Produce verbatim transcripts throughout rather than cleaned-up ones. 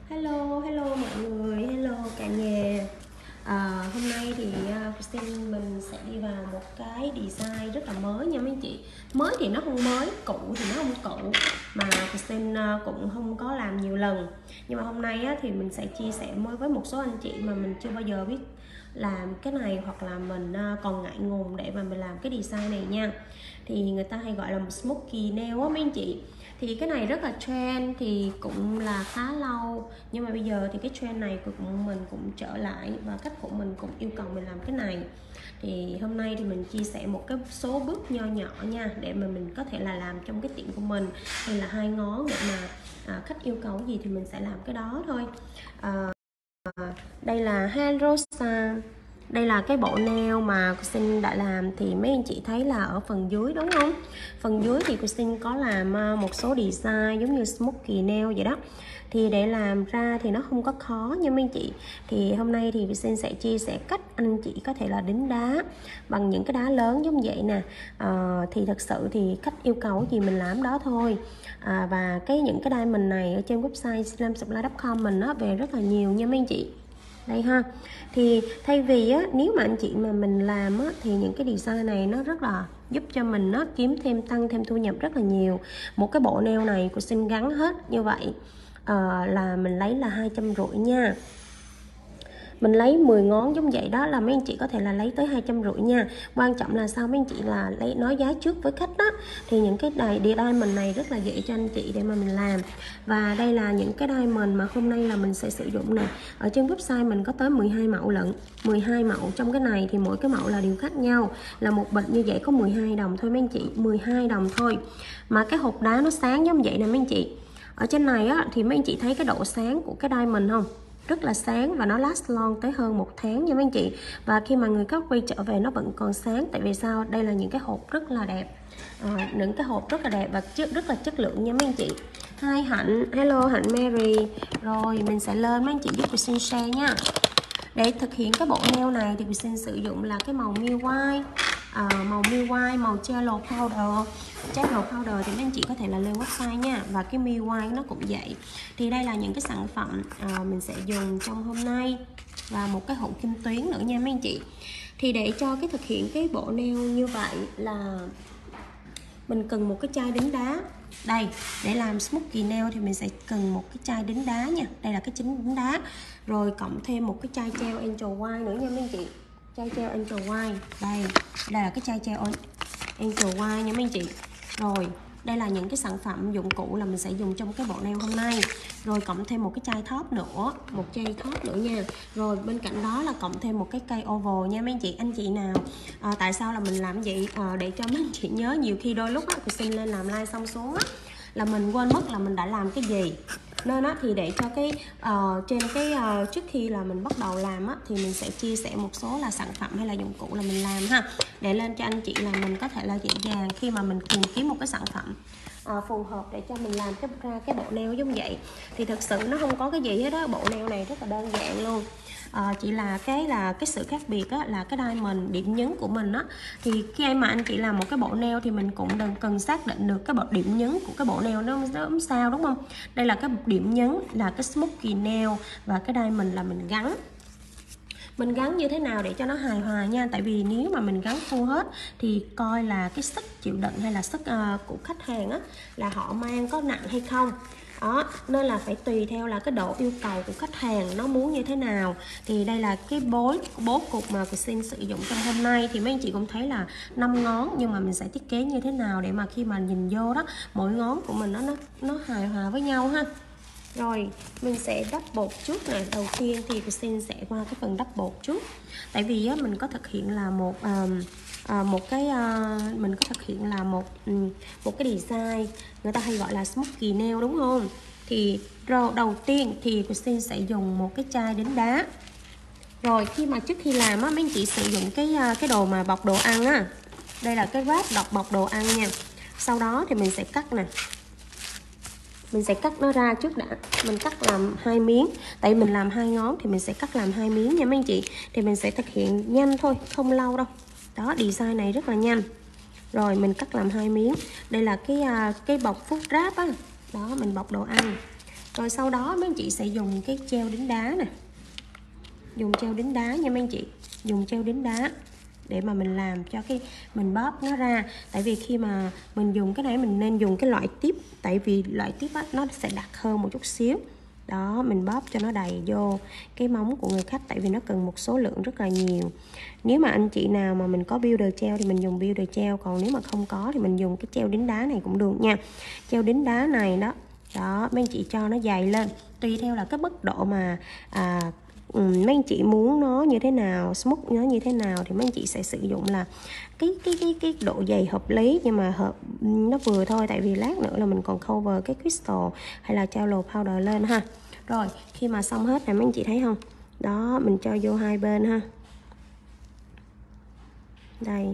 Hello, hello mọi người, hello cả nhà. à, Hôm nay thì uh, Christine mình sẽ đi vào một cái design rất là mới nha mấy anh chị. Mới thì nó không mới, cũ thì nó không cũ, mà Christine uh, cũng không có làm nhiều lần. Nhưng mà hôm nay á, thì mình sẽ chia sẻ mới với một số anh chị mà mình chưa bao giờ biết làm cái này, hoặc là mình uh, còn ngại ngùng để mà mình làm cái design này nha. Thì người ta hay gọi là một smoky nail á mấy anh chị. Thì cái này rất là trend, thì cũng là khá lâu, nhưng mà bây giờ thì cái trend này của mình cũng trở lại và khách của mình cũng yêu cầu mình làm cái này. Thì hôm nay thì mình chia sẻ một cái số bước nho nhỏ nha, để mà mình có thể là làm trong cái tiệm của mình, hay là hai ngón để mà à, khách yêu cầu gì thì mình sẽ làm cái đó thôi. à, Đây là Handrosa. Đây là cái bộ nail mà Christine đã làm, thì mấy anh chị thấy là ở phần dưới đúng không? Phần dưới thì Christine có làm một số design giống như smoky nail vậy đó. Thì để làm ra thì nó không có khó nha mấy anh chị. Thì hôm nay thì Christine sẽ chia sẻ cách anh chị có thể là đính đá bằng những cái đá lớn giống vậy nè. à, Thì thật sự thì khách yêu cầu gì mình làm đó thôi. à, Và cái những cái diamond này ở trên website slam supply chấm com mình nó về rất là nhiều nha mấy anh chị. Đây ha. Thì thay vì á, nếu mà anh chị mà mình làm á, thì những cái design này nó rất là giúp cho mình nó kiếm thêm, tăng thêm thu nhập rất là nhiều. Một cái bộ nail này của xin gắn hết như vậy à, là mình lấy là hai trăm rưỡi nha. Mình lấy mười ngón giống vậy đó, là mấy anh chị có thể là lấy tới hai trăm rưỡi nha. Quan trọng là sao mấy anh chị là lấy nói giá trước với khách đó. Thì những cái đài diamond này rất là dễ cho anh chị để mà mình làm. Và đây là những cái diamond mà hôm nay là mình sẽ sử dụng nè. Ở trên website mình có tới mười hai mẫu lận, mười hai mẫu trong cái này, thì mỗi cái mẫu là đều khác nhau. Là một bịch như vậy có mười hai đồng thôi mấy anh chị, mười hai đồng thôi. Mà cái hộp đá nó sáng giống vậy nè mấy anh chị. Ở trên này á, thì mấy anh chị thấy cái độ sáng của cái diamond không? Rất là sáng và nó last long tới hơn một tháng nha mấy anh chị. Và khi mà người khách quay trở về nó vẫn còn sáng. Tại vì sao? Đây là những cái hộp rất là đẹp, à, những cái hộp rất là đẹp và rất là chất lượng nha mấy anh chị. Hi Hạnh, hello Hạnh Mary. Rồi mình sẽ lên mấy anh chị giúp Christine share nha. Để thực hiện cái bộ nail này thì Christine sử dụng là cái màu Milk White, à, màu Milk White, màu Jello Powder. Jello Powder thì mấy anh chị có thể là lên website nha. Và cái Milk White nó cũng vậy. Thì đây là những cái sản phẩm à, mình sẽ dùng trong hôm nay. Và một cái hộp kim tuyến nữa nha mấy anh chị. Thì để cho cái thực hiện cái bộ nail như vậy là mình cần một cái chai đính đá. Đây, để làm smoky nail thì mình sẽ cần một cái chai đính đá nha. Đây là cái chính đính đá. Rồi cộng thêm một cái chai gel Angel White nữa nha mấy anh chị. Chai gel Angel White. Đây, đây là cái chai gel Angel White nha mấy anh chị. Rồi, đây là những cái sản phẩm dụng cụ là mình sẽ dùng trong cái bộ nail hôm nay. Rồi cộng thêm một cái chai top nữa, một chai top nữa nha. Rồi bên cạnh đó là cộng thêm một cái cây oval nha mấy anh chị. Anh chị nào à, tại sao là mình làm vậy? À, để cho mấy anh chị nhớ, nhiều khi đôi lúc á tôi xin lên làm like xong xuống á là mình quên mất là mình đã làm cái gì. Nên á thì để cho cái uh, trên cái uh, trước khi là mình bắt đầu làm á thì mình sẽ chia sẻ một số là sản phẩm hay là dụng cụ là mình làm ha, để lên cho anh chị là mình có thể là dễ dàng khi mà mình tìm kiếm một cái sản phẩm uh, phù hợp để cho mình làm cái ra cái bộ nail giống vậy. Thì thật sự nó không có cái gì hết đó, bộ nail này rất là đơn giản luôn. À, chỉ là cái là cái sự khác biệt á, là cái diamond điểm nhấn của mình á. Thì khi mà anh chị làm một cái bộ nail thì mình cũng đừng cần xác định được cái bộ điểm nhấn của cái bộ nail nó nó sao, đúng không? Đây là cái điểm nhấn là cái smoky nail, và cái diamond là mình gắn. Mình gắn như thế nào để cho nó hài hòa nha. Tại vì nếu mà mình gắn full hết thì coi là cái sức chịu đựng hay là sức uh, của khách hàng á, là họ mang có nặng hay không đó. Nên là phải tùy theo là cái độ yêu cầu của khách hàng nó muốn như thế nào. Thì đây là cái bối bố cục mà Christine sử dụng trong hôm nay. Thì mấy anh chị cũng thấy là năm ngón, nhưng mà mình sẽ thiết kế như thế nào để mà khi mà nhìn vô đó, mỗi ngón của mình nó nó, nó hài hòa với nhau ha. Rồi mình sẽ đắp bột trước nè. Đầu tiên thì Christine sẽ qua cái phần đắp bột trước. Tại vì á, mình có thực hiện là một um, à, một cái uh, mình có thực hiện là một um, một cái design người ta hay gọi là smoky nail, đúng không? Thì rồi đầu tiên thì Christine sẽ dùng một cái chai đính đá. Rồi khi mà trước khi làm á, mấy anh chị sử dụng cái uh, cái đồ mà bọc đồ ăn á. Đây là cái wrap đọc bọc đồ ăn nha. Sau đó thì mình sẽ cắt nè. Mình sẽ cắt nó ra trước đã. Mình cắt làm hai miếng. Tại mình làm hai ngón thì mình sẽ cắt làm hai miếng nha mấy anh chị. Thì mình sẽ thực hiện nhanh thôi, không lâu đâu. Đó, design này rất là nhanh. Rồi mình cắt làm hai miếng. Đây là cái cái bọc phút ráp á. Đó, mình bọc đồ ăn. Rồi sau đó mấy anh chị sẽ dùng cái treo đính đá nè, dùng treo đính đá nha mấy anh chị, dùng treo đính đá để mà mình làm cho cái mình bóp nó ra. Tại vì khi mà mình dùng cái này mình nên dùng cái loại tiếp, tại vì loại tiếp á, nó sẽ đặc hơn một chút xíu. Đó, mình bóp cho nó đầy vô cái móng của người khách, tại vì nó cần một số lượng rất là nhiều. Nếu mà anh chị nào mà mình có builder treo thì mình dùng builder treo, còn nếu mà không có thì mình dùng cái treo đính đá này cũng được nha. Treo đính đá này đó, đó mấy anh chị cho nó dày lên, tùy theo là cái mức độ mà à, Ừ, mấy anh chị muốn nó như thế nào, smooth nó như thế nào thì mấy anh chị sẽ sử dụng là cái cái cái cái độ dày hợp lý, nhưng mà hợp nó vừa thôi, tại vì lát nữa là mình còn cover cái crystal hay là Cello powder lên ha. Rồi khi mà xong hết này mấy anh chị thấy không, đó mình cho vô hai bên ha, đây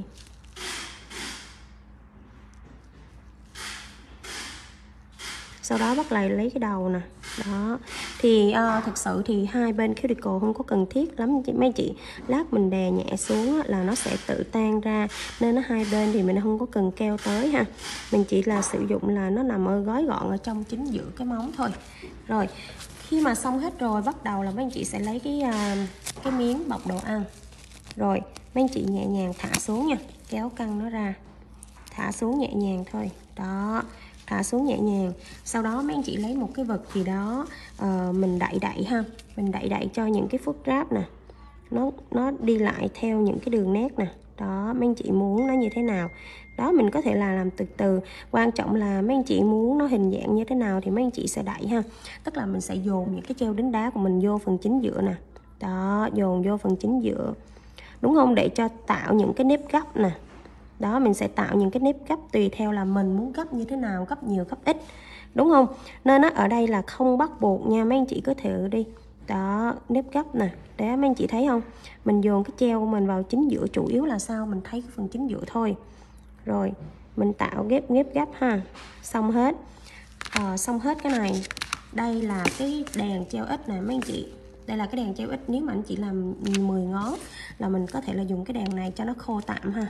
sau đó bắt lại lấy cái đầu nè. Đó thì uh, thực sự thì hai bên cuticle không có cần thiết lắm mấy chị, lát mình đè nhẹ xuống là nó sẽ tự tan ra, nên nó hai bên thì mình không có cần keo tới ha, mình chỉ là sử dụng là nó nằm ở gói gọn ở trong chính giữa cái móng thôi. Rồi khi mà xong hết rồi, bắt đầu là mấy anh chị sẽ lấy cái uh, cái miếng bọc đồ ăn, rồi mấy anh chị nhẹ nhàng thả xuống nha, kéo căng nó ra, thả xuống nhẹ nhàng thôi, đó thả xuống nhẹ nhàng. Sau đó mấy anh chị lấy một cái vật gì đó uh, mình đậy đậy ha, mình đậy đậy cho những cái phút ráp nè nó nó đi lại theo những cái đường nét nè. Đó mấy anh chị muốn nó như thế nào đó, mình có thể là làm từ từ, quan trọng là mấy anh chị muốn nó hình dạng như thế nào thì mấy anh chị sẽ đậy ha, tức là mình sẽ dồn những cái treo đính đá của mình vô phần chính giữa nè, đó dồn vô phần chính giữa, đúng không, để cho tạo những cái nếp gấp nè. Đó mình sẽ tạo những cái nếp gấp tùy theo là mình muốn gấp như thế nào, gấp nhiều gấp ít, đúng không, nên nó ở đây là không bắt buộc nha, mấy anh chị cứ thử đi. Đó nếp gấp nè, để mấy anh chị thấy không, mình dồn cái treo của mình vào chính giữa, chủ yếu là sao mình thấy cái phần chính giữa thôi. Rồi mình tạo ghép ghép gấp ha, xong hết à, xong hết cái này. Đây là cái đèn treo ít nè mấy anh chị, đây là cái đèn treo ít, nếu mà anh chị làm mười ngón là mình có thể là dùng cái đèn này cho nó khô tạm ha.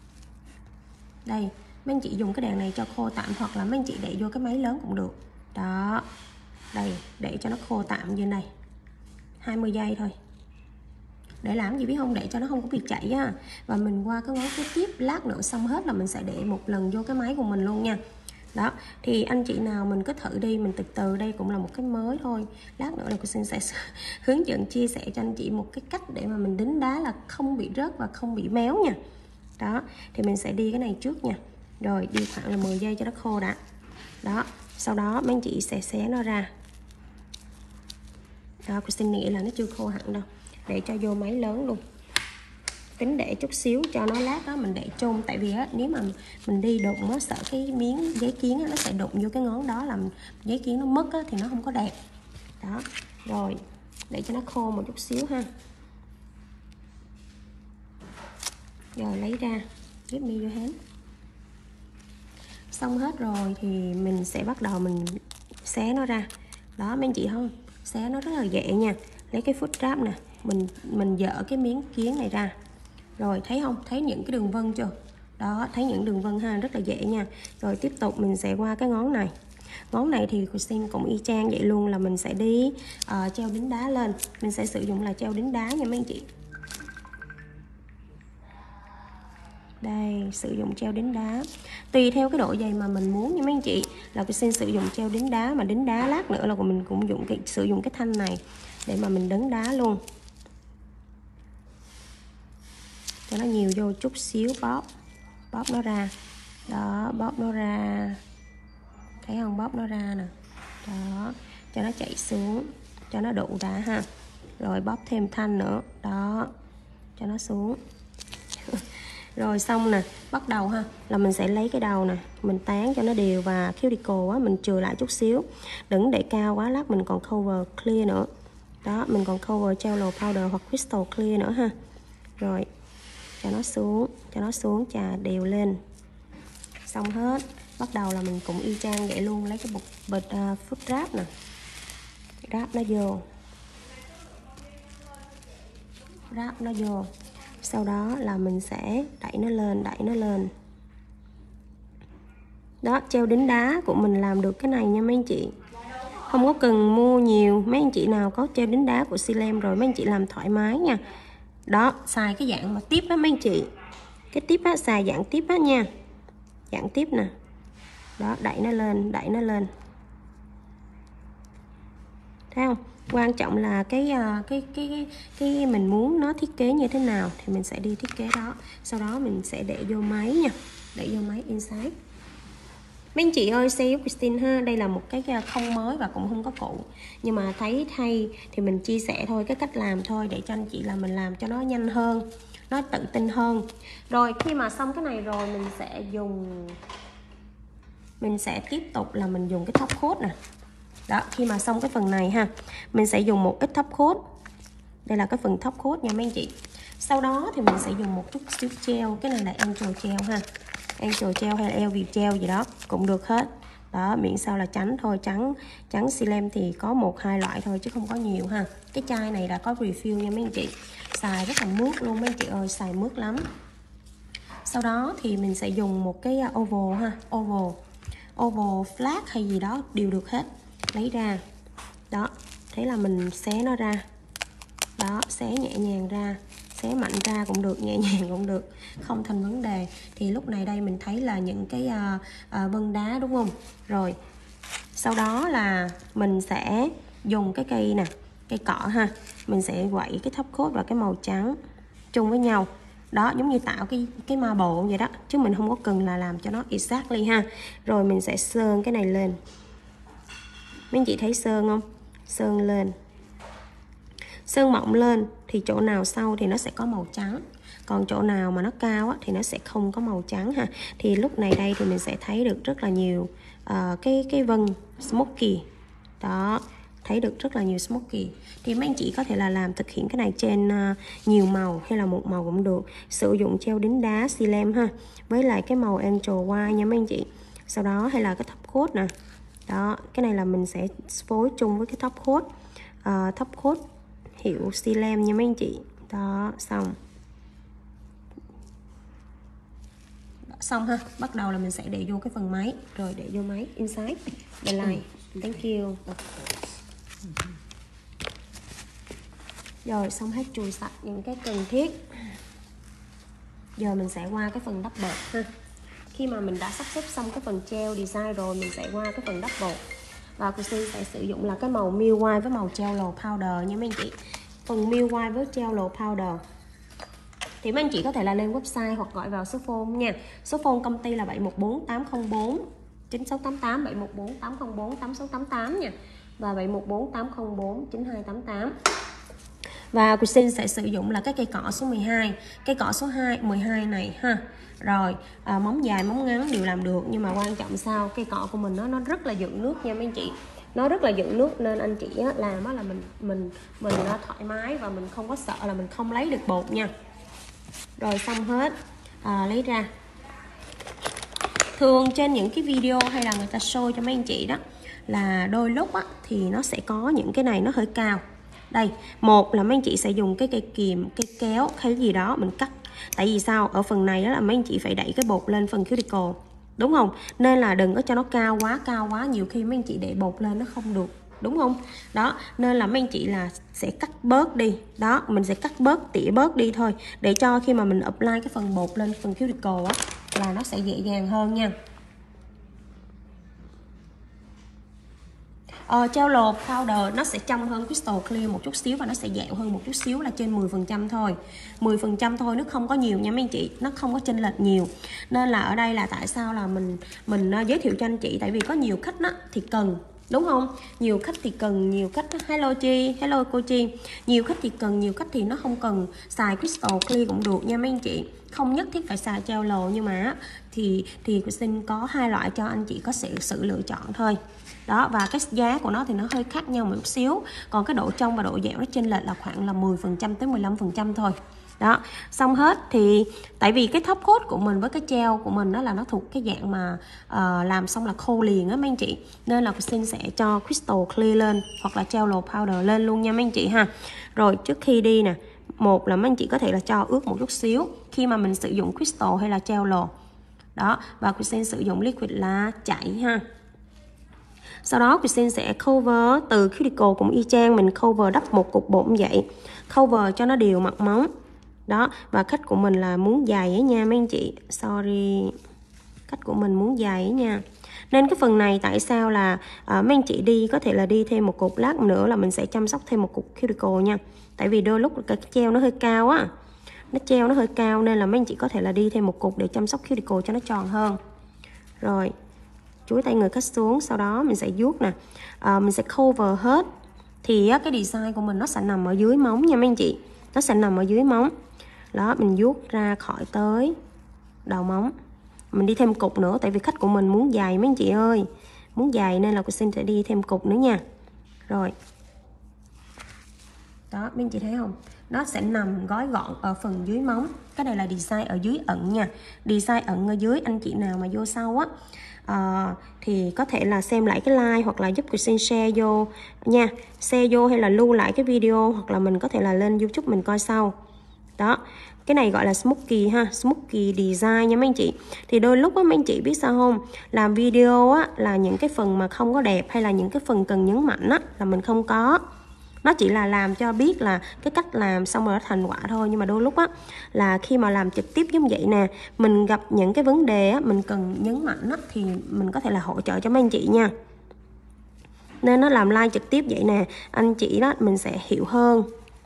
Đây mấy anh chị dùng cái đèn này cho khô tạm, hoặc là mấy anh chị để vô cái máy lớn cũng được. Đó đây để cho nó khô tạm như này hai mươi giây thôi. Để làm gì biết không, để cho nó không có bị chảy á. Và mình qua cái ngón kế tiếp, lát nữa xong hết là mình sẽ để một lần vô cái máy của mình luôn nha. Đó thì anh chị nào mình cứ thử đi, mình từ từ, đây cũng là một cái mới thôi. Lát nữa là cô xin sẽ hướng dẫn chia sẻ cho anh chị một cái cách để mà mình đính đá là không bị rớt và không bị méo nha. Đó thì mình sẽ đi cái này trước nha, rồi đi khoảng là mười giây cho nó khô đã. Đó sau đó mấy anh chị sẽ xé nó ra. Đó cô xin nghĩ là nó chưa khô hẳn đâu, để cho vô máy lớn luôn, tính để chút xíu cho nó lát đó mình để chôn, tại vì á, nếu mà mình đi đụng nó sợ cái miếng giấy kiến á, nó sẽ đụng vô cái ngón đó làm giấy kiến nó mất á, thì nó không có đẹp. Đó rồi để cho nó khô một chút xíu ha, rồi lấy ra ghép mi vô hết. Xong hết rồi thì mình sẽ bắt đầu mình xé nó ra. Đó mấy anh chị không, xé nó rất là dễ nha, lấy cái foot wrap nè, mình mình dỡ cái miếng kiến này ra, rồi thấy không, thấy những cái đường vân chưa, đó thấy những đường vân ha, rất là dễ nha. Rồi tiếp tục mình sẽ qua cái ngón này, ngón này thì cô xin cũng y chang vậy luôn, là mình sẽ đi uh, treo đính đá lên, mình sẽ sử dụng là treo đính đá nha mấy anh chị. Đây sử dụng treo đính đá tùy theo cái độ dày mà mình muốn nha mấy anh chị, là cô xin sử dụng treo đính đá, mà đính đá lát nữa là mình cũng dùng cái sử dụng cái thanh này để mà mình đính đá luôn, cho nó nhiều vô chút xíu, bóp bóp nó ra. Đó bóp nó ra, thấy không, bóp nó ra nè, đó cho nó chảy xuống, cho nó đủ đá ha, rồi bóp thêm thanh nữa, đó cho nó xuống. Rồi xong nè, bắt đầu ha, là mình sẽ lấy cái đầu nè, mình tán cho nó đều, và cuticle á, mình chừa lại chút xíu, đừng để cao quá, lát mình còn cover clear nữa. Đó mình còn cover Cello powder hoặc crystal clear nữa ha. Rồi cho nó xuống, cho nó xuống chà đều lên. Xong hết, bắt đầu là mình cũng y chang vậy luôn, lấy cái bột bịch uh, foot wrap nè, ráp nó vô, ráp nó vô. Sau đó là mình sẽ đẩy nó lên, đẩy nó lên. Đó, treo đính đá của mình làm được cái này nha mấy anh chị. Không có cần mua nhiều. Mấy anh chị nào có treo đính đá của Silem rồi mấy anh chị làm thoải mái nha. Đó, xài cái dạng mà tiếp á mấy anh chị. Cái tiếp á, xài dạng tiếp á nha. Dạng tiếp nè. Đó, đẩy nó lên, đẩy nó lên. Thấy không? Quan trọng là cái cái cái cái cái mình muốn nó thiết kế như thế nào thì mình sẽ đi thiết kế đó. Sau đó mình sẽ để vô máy nha. Để vô máy Insight. Mấy anh chị ơi, xe giúp Christine ha, đây là một cái không mới và cũng không có cũ. Nhưng mà thấy hay thì mình chia sẻ thôi, cái cách làm thôi để cho anh chị là mình làm cho nó nhanh hơn, nó tự tin hơn. Rồi khi mà xong cái này rồi mình sẽ dùng mình sẽ tiếp tục là mình dùng cái top coat nè. Đó, khi mà xong cái phần này ha, mình sẽ dùng một ít top coat. Đây là cái phần top coat nha mấy anh chị. Sau đó thì mình sẽ dùng một chút xíu gel, cái này là Angel gel ha. Angel gel hay là Elvive gel gì đó cũng được hết. Đó, miễn sao là trắng thôi, trắng trắng Silem thì có một hai loại thôi chứ không có nhiều ha. Cái chai này đã có refill nha mấy anh chị. Xài rất là mướt luôn mấy anh chị ơi, xài mướt lắm. Sau đó thì mình sẽ dùng một cái oval ha, oval. Oval flat hay gì đó đều được hết. Lấy ra. Đó, thế là mình xé nó ra. Đó, xé nhẹ nhàng ra, xé mạnh ra cũng được, nhẹ nhàng cũng được, không thành vấn đề. Thì lúc này đây mình thấy là những cái uh, uh, vân đá đúng không? Rồi sau đó là mình sẽ dùng cái cây nè, cây cọ ha, mình sẽ quậy cái top coat và cái màu trắng chung với nhau. Đó, giống như tạo cái cái marble vậy đó, chứ mình không có cần là làm cho nó exactly ha. Rồi mình sẽ sơn cái này lên. Mấy anh chị thấy sơn không? Sơn lên. Sơn mỏng lên thì chỗ nào sâu thì nó sẽ có màu trắng. Còn chỗ nào mà nó cao á, thì nó sẽ không có màu trắng ha. Thì lúc này đây thì mình sẽ thấy được rất là nhiều uh, cái cái vân smoky. Đó, thấy được rất là nhiều smoky. Thì mấy anh chị có thể là làm thực hiện cái này trên uh, nhiều màu hay là một màu cũng được. Sử dụng gel đính đá Silem ha, với lại cái màu Angel White nha mấy anh chị. Sau đó hay là cái top coat nè. Đó, cái này là mình sẽ phối chung với cái top coat. Uh, top coat hiệu Silem nha mấy anh chị. Đó, xong. Đó, xong ha. Bắt đầu là mình sẽ để vô cái phần máy. Rồi để vô máy Insight. Đây lại. Thank you. Rồi xong hết chùi sạch những cái cần thiết. Giờ mình sẽ qua cái phần đắp bột ha. Khi mà mình đã sắp xếp xong cái phần gel design rồi, mình sẽ qua cái phần đắp bột. Và Christine sẽ sử dụng là cái màu Milk White với màu Jello Powder nha mấy anh chị. Phần Milk White với Jello Powder thì mấy anh chị có thể là lên website hoặc gọi vào số phone nha. Số phone công ty là bảy một bốn tám không bốn chín sáu tám tám, bảy một bốn tám không bốn tám sáu tám tám nha. Và bảy một bốn tám không bốn chín hai tám tám. Và Christine sẽ sử dụng là cái cây cọ số mười hai, cây cọ số hai, mười hai này ha. Rồi à, móng dài móng ngắn đều làm được, nhưng mà quan trọng sao cây cọ của mình nó nó rất là dựng nước nha mấy anh chị. Nó rất là dựng nước nên anh chị á, làm á là mình mình mình nó thoải mái và mình không có sợ là mình không lấy được bột nha. Rồi xong hết à, lấy ra. Thường trên những cái video hay là người ta show cho mấy anh chị đó là đôi lúc á, thì nó sẽ có những cái này nó hơi cao. Đây, một là mấy anh chị sẽ dùng cái cây kìm, cây kéo hay gì đó mình cắt. Tại vì sao? Ở phần này đó là mấy anh chị phải đẩy cái bột lên phần cuticle, đúng không? Nên là đừng có cho nó cao quá, cao quá nhiều khi mấy anh chị để bột lên nó không được, đúng không? Đó, nên là mấy anh chị là sẽ cắt bớt đi. Đó, mình sẽ cắt bớt, tỉa bớt đi thôi, để cho khi mà mình apply cái phần bột lên phần cuticle á là nó sẽ dễ dàng hơn nha. Ờ, Jello Powder nó sẽ trong hơn Crystal Clear một chút xíu và nó sẽ dẻo hơn một chút xíu, là trên mười phần trăm thôi. mười phần trăm thôi, nó không có nhiều nha mấy anh chị, nó không có chênh lệch nhiều. Nên là ở đây là tại sao là mình mình giới thiệu cho anh chị, tại vì có nhiều khách đó thì cần, đúng không? Nhiều khách thì cần, nhiều khách hello Chi, hello cô Chi. Nhiều khách thì cần, nhiều khách thì nó không cần xài Crystal Clear cũng được nha mấy anh chị. Không nhất thiết phải xài Jello, nhưng mà thì thì Christine có hai loại cho anh chị có sự sự lựa chọn thôi. Đó, và cái giá của nó thì nó hơi khác nhau một chút xíu. Còn cái độ trong và độ dẻo nó chênh lệch là khoảng là mười phần trăm tới mười lăm phần trăm thôi. Đó, xong hết thì tại vì cái top coat của mình với cái gel của mình đó là nó thuộc cái dạng mà uh, làm xong là khô liền á mấy anh chị. Nên là Christine sẽ cho Crystal Clear lên hoặc là Jello Powder lên luôn nha mấy anh chị ha. Rồi trước khi đi nè, một là mấy anh chị có thể là cho ướt một chút xíu khi mà mình sử dụng Crystal hay là Jello. Đó, và Christine sử dụng liquid là chảy ha. Sau đó Christine sẽ cover từ cuticle cũng y chang, mình cover đắp một cục bột như vậy, cover cho nó đều mặt móng. Đó, và cách của mình là muốn dài ấy nha mấy anh chị. Sorry. Cách của mình muốn dài ấy nha. Nên cái phần này tại sao là uh, mấy anh chị đi có thể là đi thêm một cục, lát nữa là mình sẽ chăm sóc thêm một cục cuticle nha. Tại vì đôi lúc cái treo nó hơi cao á. Nó treo nó hơi cao nên là mấy anh chị có thể là đi thêm một cục để chăm sóc cuticle cho nó tròn hơn. Rồi, chuối tay người cắt xuống, sau đó mình sẽ vuốt nè. À, mình sẽ cover hết. Thì á, cái design của mình nó sẽ nằm ở dưới móng nha mấy anh chị. Nó sẽ nằm ở dưới móng. Đó, mình vuốt ra khỏi tới đầu móng. Mình đi thêm cục nữa, tại vì khách của mình muốn dài mấy anh chị ơi. Muốn dài nên là cô xin sẽ đi thêm cục nữa nha. Rồi. Đó, mấy anh chị thấy không? Nó sẽ nằm gói gọn ở phần dưới móng. Cái này là design ở dưới ẩn nha. Design ẩn ở dưới, anh chị nào mà vô sau á uh, thì có thể là xem lại cái like hoặc là giúp cô xin share vô nha. Share vô hay là lưu lại cái video, hoặc là mình có thể là lên YouTube mình coi sau. Đó, cái này gọi là smoky ha, smoky design nha mấy anh chị. Thì đôi lúc á mấy anh chị biết sao không, làm video á là những cái phần mà không có đẹp hay là những cái phần cần nhấn mạnh á là mình không có. Nó chỉ là làm cho biết là cái cách làm xong rồi nó thành quả thôi. Nhưng mà đôi lúc á là khi mà làm trực tiếp giống vậy nè, mình gặp những cái vấn đề á mình cần nhấn mạnh á, thì mình có thể là hỗ trợ cho mấy anh chị nha. Nên nó làm like trực tiếp vậy nè, anh chị đó mình sẽ hiểu hơn.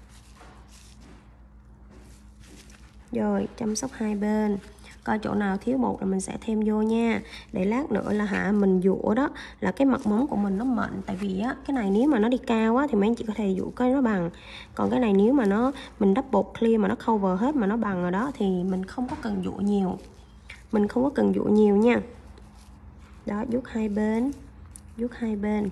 Rồi, chăm sóc hai bên. Coi chỗ nào thiếu bột là mình sẽ thêm vô nha. Để lát nữa là hả mình dụa đó là cái mặt móng của mình nó mịn. Tại vì á cái này nếu mà nó đi cao á thì mấy anh chị có thể dụa cái nó bằng. Còn cái này nếu mà nó mình đắp bột clear mà nó cover hết mà nó bằng rồi đó thì mình không có cần dụa nhiều. Mình không có cần dụa nhiều nha. Đó, vuốt hai bên. Vuốt hai bên.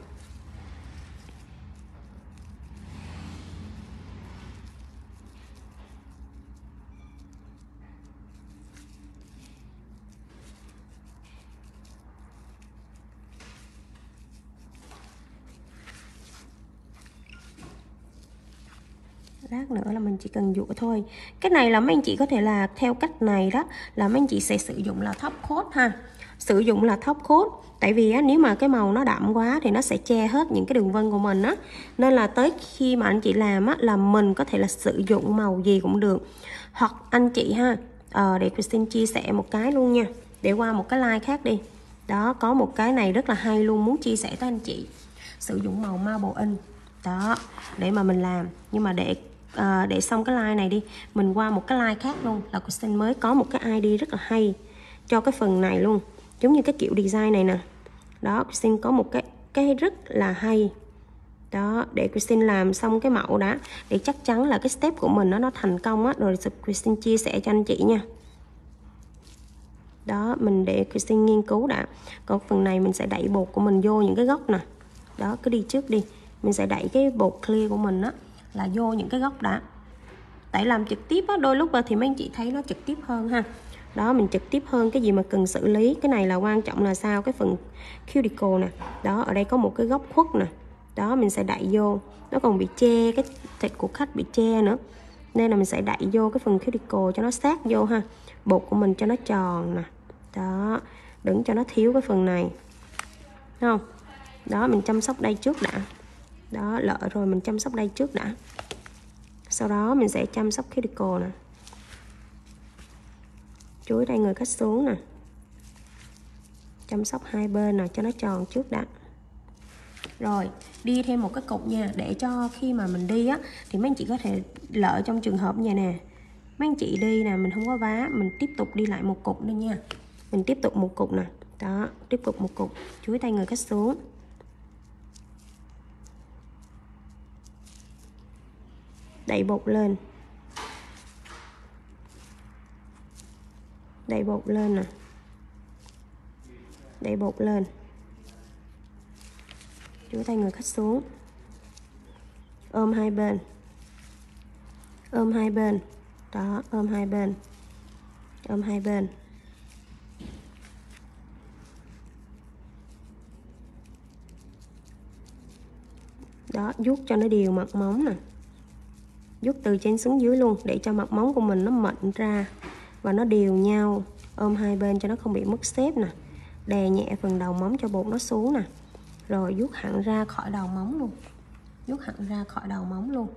Lát nữa là mình chỉ cần dụa thôi. Cái này là mấy anh chị có thể là theo cách này đó, là mấy anh chị sẽ sử dụng là top coat ha. Sử dụng là top coat. Tại vì á, nếu mà cái màu nó đậm quá thì nó sẽ che hết những cái đường vân của mình á. Nên là tới khi mà anh chị làm á, là mình có thể là sử dụng màu gì cũng được. Hoặc anh chị ha, à, để Christine chia sẻ một cái luôn nha. Để qua một cái like khác đi. Đó, có một cái này rất là hay luôn, muốn chia sẻ tới anh chị. Sử dụng màu marble in. Đó, để mà mình làm. Nhưng mà để À, để xong cái like này đi, mình qua một cái like khác luôn. Là Christine mới có một cái i đê rất là hay cho cái phần này luôn, giống như cái kiểu design này nè. Đó, Christine có một cái cái rất là hay. Đó, để Christine làm xong cái mẫu đã, để chắc chắn là cái step của mình nó nó thành công á, rồi Christine chia sẻ cho anh chị nha. Đó, mình để Christine nghiên cứu đã. Còn phần này mình sẽ đẩy bột của mình vô những cái góc nè. Đó, cứ đi trước đi. Mình sẽ đẩy cái bột clear của mình á là vô những cái góc đã. Tại làm trực tiếp á, đôi lúc thì mấy anh chị thấy nó trực tiếp hơn ha. Đó, mình trực tiếp hơn cái gì mà cần xử lý. Cái này là quan trọng là sao, cái phần cuticle nè. Đó, ở đây có một cái góc khuất nè. Đó, mình sẽ đẩy vô. Nó còn bị che, cái thịt của khách bị che nữa. Nên là mình sẽ đẩy vô cái phần cuticle cho nó sát vô ha. Bột của mình cho nó tròn nè. Đó, đừng cho nó thiếu cái phần này. Thấy không? Đó, mình chăm sóc đây trước đã. Đó, lỡ rồi mình chăm sóc đây trước đã. Sau đó mình sẽ chăm sóc cuticle nè. Chuối đây người cắt xuống nè. Chăm sóc hai bên nè cho nó tròn trước đã. Rồi, đi thêm một cái cục nha. Để cho khi mà mình đi á thì mấy anh chị có thể lỡ trong trường hợp như vậy nè. Mấy anh chị đi nè, mình không có vá, mình tiếp tục đi lại một cục đây nha. Mình tiếp tục một cục nè. Đó, tiếp tục một cục. Chuối tay người cắt xuống. Đẩy bột lên. Đẩy bột lên nè. Đẩy bột lên. Chuối tay người cắt xuống. Ôm hai bên. Ôm hai bên. Đó, ôm hai bên. Ôm hai bên. Đó, vuốt cho nó đều mặt móng nè. Vuốt từ trên xuống dưới luôn, để cho mặt móng của mình nó mịn ra và nó đều nhau. Ôm hai bên cho nó không bị mất xếp nè. Đè nhẹ phần đầu móng cho bột nó xuống nè. Rồi vuốt hẳn ra khỏi đầu móng luôn, vuốt hẳn ra khỏi đầu móng luôn.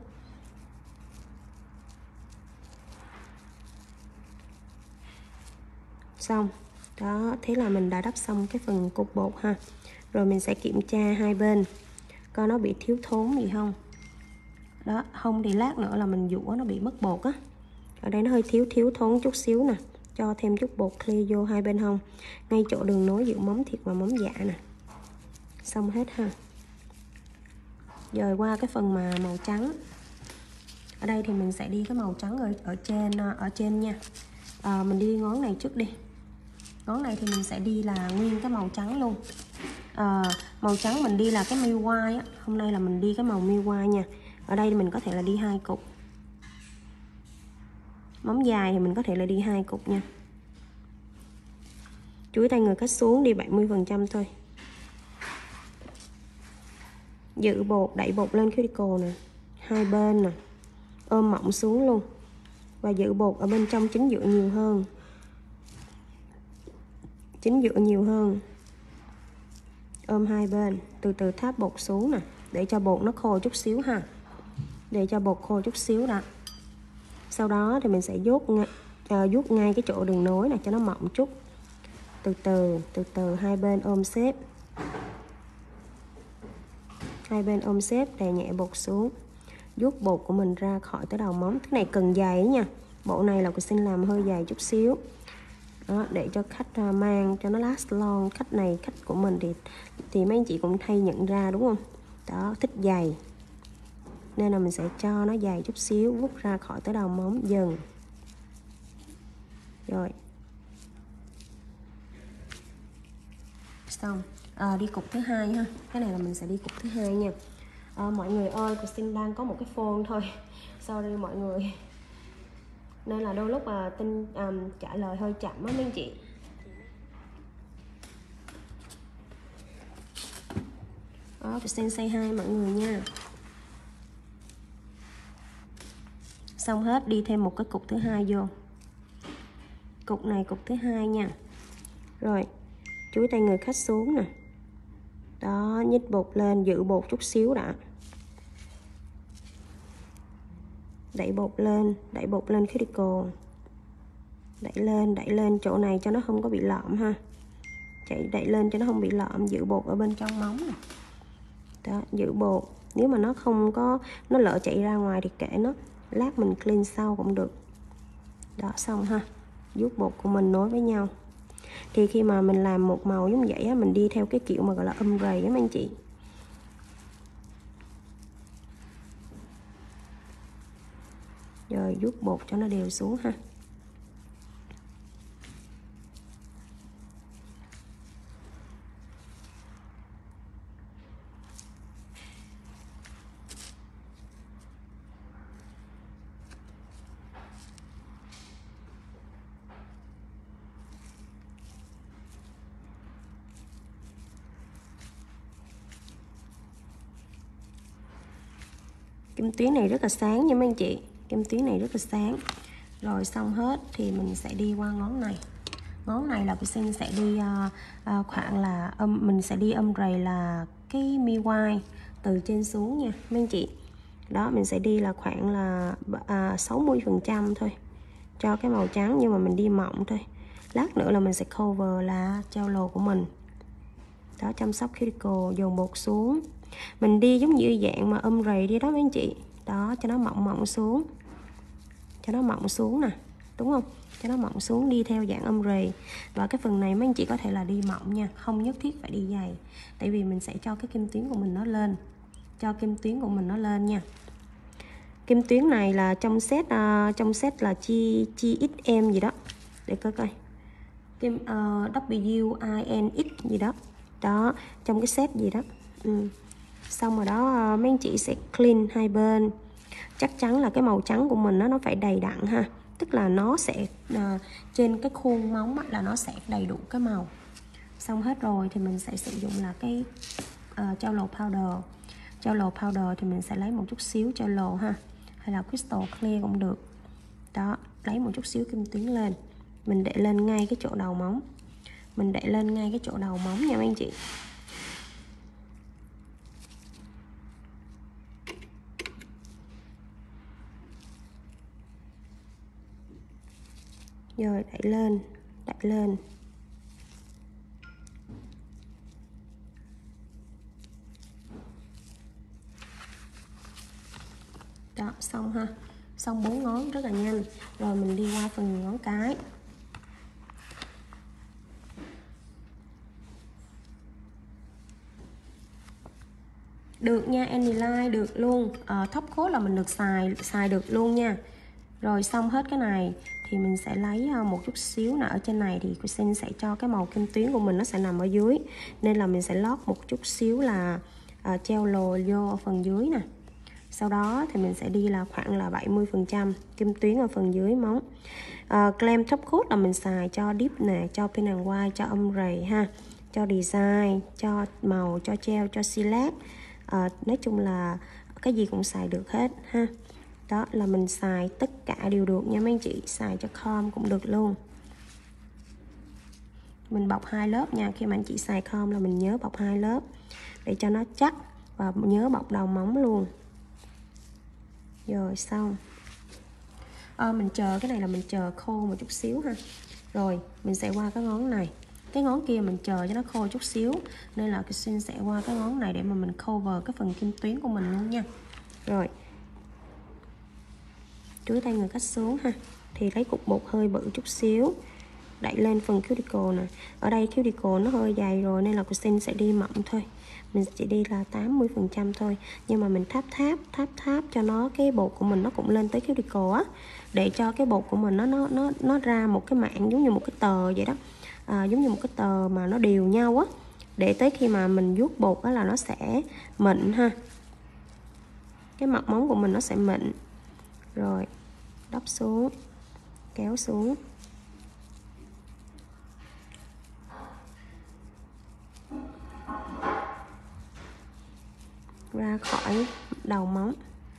Xong. Đó, thế là mình đã đắp xong cái phần cục bột ha. Rồi mình sẽ kiểm tra hai bên coi nó bị thiếu thốn gì không. Đó, không thì lát nữa là mình dũa nó bị mất bột á. Ở đây nó hơi thiếu thiếu thốn chút xíu nè. Cho thêm chút bột clear vô hai bên hông, ngay chỗ đường nối giữa móng thịt và móng dạ nè. Xong hết ha. Rồi qua cái phần mà màu trắng. Ở đây thì mình sẽ đi cái màu trắng ở, ở trên ở trên nha. À, mình đi ngón này trước đi. Ngón này thì mình sẽ đi là nguyên cái màu trắng luôn. À, màu trắng mình đi là cái milk white á. Hôm nay là mình đi cái màu milk white nha. Ở đây mình có thể là đi hai cục. Móng dài thì mình có thể là đi hai cục nha. Chuối tay người cách xuống đi bảy mươi phần trăm thôi. Giữ bột, đẩy bột lên cuticle nè, hai bên nè, ôm mỏng xuống luôn. Và giữ bột ở bên trong chính giữa nhiều hơn. Chính giữa nhiều hơn. Ôm hai bên, từ từ tháp bột xuống nè, để cho bột nó khô chút xíu ha. Để cho bột khô chút xíu đã. Sau đó thì mình sẽ vuốt ngay, à, vuốt ngay cái chỗ đường nối này cho nó mỏng chút. Từ từ, từ từ hai bên ôm xếp. Hai bên ôm xếp, đè nhẹ bột xuống. Vuốt bột của mình ra khỏi tới đầu móng. Cái này cần dày nha. Bộ này là Christine làm hơi dài chút xíu. Đó, để cho khách mang cho nó last long. Khách này, khách của mình thì thì mấy anh chị cũng hay nhận ra đúng không? Đó, thích dày. Nên là mình sẽ cho nó dài chút xíu, vuốt ra khỏi tới đầu móng dần. Rồi. Xong. À, đi cục thứ hai ha. Cái này là mình sẽ đi cục thứ hai nha. À, mọi người ơi, Christine đang có một cái phone thôi. Sorry mọi người. Nên là đôi lúc mà tin um, trả lời hơi chậm á mấy anh chị. Đó, Christine say hi mọi người nha. Xong hết, đi thêm một cái cục thứ hai vô. Cục này cục thứ hai nha. Rồi, chuối tay người khách xuống nè. Đó, nhích bột lên, giữ bột chút xíu đã. Đẩy bột lên, đẩy bột lên cuticle. Đẩy lên, đẩy lên chỗ này cho nó không có bị lõm ha. Chạy đẩy lên cho nó không bị lõm, giữ bột ở bên trong móng này. Đó, giữ bột. Nếu mà nó không có, nó lỡ chạy ra ngoài thì kệ nó. Lát mình clean sau cũng được. Đó, xong ha. Vuốt bột của mình nối với nhau. Thì khi mà mình làm một màu giống vậy á, mình đi theo cái kiểu mà gọi là âm rầy á mấy anh chị. Rồi vuốt bột cho nó đều xuống ha. Kim tuyến này rất là sáng nha mấy anh chị. Kim tuyến này rất là sáng. Rồi xong hết thì mình sẽ đi qua ngón này. Ngón này là Christine sẽ đi uh, uh, khoảng là âm mình sẽ đi âm rầy là cái mi quai từ trên xuống nha mấy anh chị. Đó, mình sẽ đi là khoảng là uh, sáu mươi phần trăm thôi cho cái màu trắng, nhưng mà mình đi mỏng thôi. Lát nữa là mình sẽ cover là trao lồ của mình. Đó, chăm sóc cuticle, dồn bột xuống. Mình đi giống như dạng mà âm rầy đi đó mấy anh chị. Đó, cho nó mỏng mỏng xuống. Cho nó mỏng xuống nè. Đúng không? Cho nó mỏng xuống, đi theo dạng âm rầy. Và cái phần này mấy anh chị có thể là đi mỏng nha. Không nhất thiết phải đi dày. Tại vì mình sẽ cho cái kim tuyến của mình nó lên. Cho kim tuyến của mình nó lên nha. Kim tuyến này là trong set uh, trong set là chi chi ích em gì đó. Để coi coi. Kim uh, W I N X gì đó. Đó, trong cái set gì đó. Ừ. Xong rồi đó, mấy anh chị sẽ clean hai bên. Chắc chắn là cái màu trắng của mình nó nó phải đầy đặn ha. Tức là nó sẽ uh, trên cái khuôn móng là nó sẽ đầy đủ cái màu. Xong hết rồi thì mình sẽ sử dụng là cái uh, trao lồ powder. Trao lồ powder thì mình sẽ lấy một chút xíu trao lồ ha. Hay là crystal clear cũng được. Đó, lấy một chút xíu kim tuyến lên. Mình để lên ngay cái chỗ đầu móng. Mình để lên ngay cái chỗ đầu móng nha mấy anh chị. Rồi đẩy lên, đẩy lên. Đó, xong ha. Xong bốn ngón rất là nhanh. Rồi mình đi qua phần ngón cái. Được nha, Anyline được luôn. À, top coat là mình được xài xài được luôn nha. Rồi xong hết cái này thì mình sẽ lấy một chút xíu nữa ở trên này, thì Christine sẽ cho cái màu kim tuyến của mình nó sẽ nằm ở dưới, nên là mình sẽ lót một chút xíu là uh, treo lồ vô ở phần dưới nè. Sau đó thì mình sẽ đi là khoảng là bảy mươi phần trăm kim tuyến ở phần dưới móng. uh, Glam top coat là mình xài cho dip nè, cho pin and white, cho âm rầy ha, cho design, cho màu, cho treo, cho silat. uh, Nói chung là cái gì cũng xài được hết ha. Đó là mình xài tất cả đều được nha mấy anh chị. Xài cho com cũng được luôn. Mình bọc hai lớp nha. Khi mà anh chị xài com là mình nhớ bọc hai lớp để cho nó chắc, và nhớ bọc đầu móng luôn. Rồi xong à, mình chờ cái này là mình chờ khô một chút xíu ha. Rồi mình sẽ qua cái ngón này. Cái ngón kia mình chờ cho nó khô chút xíu, nên là Christine sẽ qua cái ngón này để mà mình cover cái phần kim tuyến của mình luôn nha. Rồi chuối tay người cách xuống ha, thì lấy cục bột hơi bự chút xíu, đẩy lên phần cuticle nè. Ở đây cuticle nó hơi dày rồi nên là Christine sẽ đi mỏng thôi. Mình chỉ đi là tám mươi phần trăm thôi, nhưng mà mình tháp tháp tháp tháp cho nó, cái bột của mình nó cũng lên tới cuticle á, để cho cái bột của mình nó nó nó nó ra một cái mảng giống như một cái tờ vậy đó. À, giống như một cái tờ mà nó đều nhau á, để tới khi mà mình vuốt bột đó là nó sẽ mịn ha. Cái mặt móng của mình nó sẽ mịn. Rồi đắp xuống, kéo xuống. Ra khỏi đầu móng.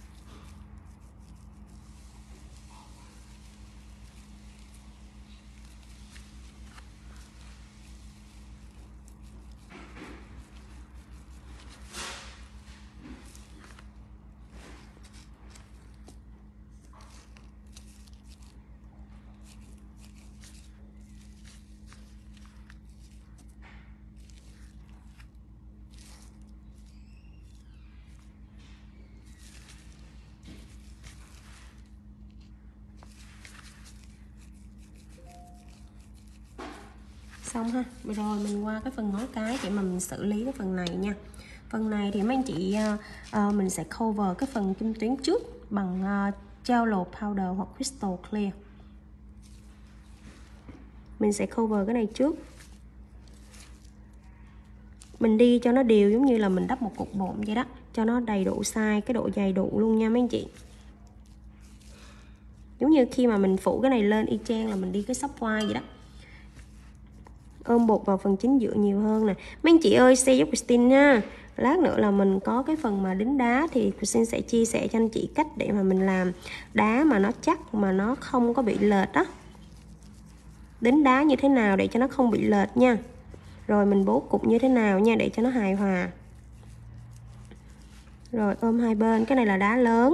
Xong ha. Rồi mình qua cái phần ngón cái để mà mình xử lý cái phần này nha. Phần này thì mấy anh chị uh, uh, mình sẽ cover cái phần kim tuyến trước bằng uh, gel powder hoặc crystal clear. Mình sẽ cover cái này trước. Mình đi cho nó đều, giống như là mình đắp một cục bột vậy đó, cho nó đầy đủ size, cái độ dày đủ luôn nha mấy anh chị. Giống như khi mà mình phủ cái này lên y chang là mình đi cái sóc quai vậy đó. Ôm bột vào phần chính giữa nhiều hơn nè. Mấy anh chị ơi, share giúp Christine nha. Lát nữa là mình có cái phần mà đính đá thì Christine sẽ chia sẻ cho anh chị cách để mà mình làm đá mà nó chắc, mà nó không có bị lệch đó. Đính đá như thế nào để cho nó không bị lệch nha. Rồi mình bố cục như thế nào nha để cho nó hài hòa. Rồi ôm hai bên. Cái này là đá lớn.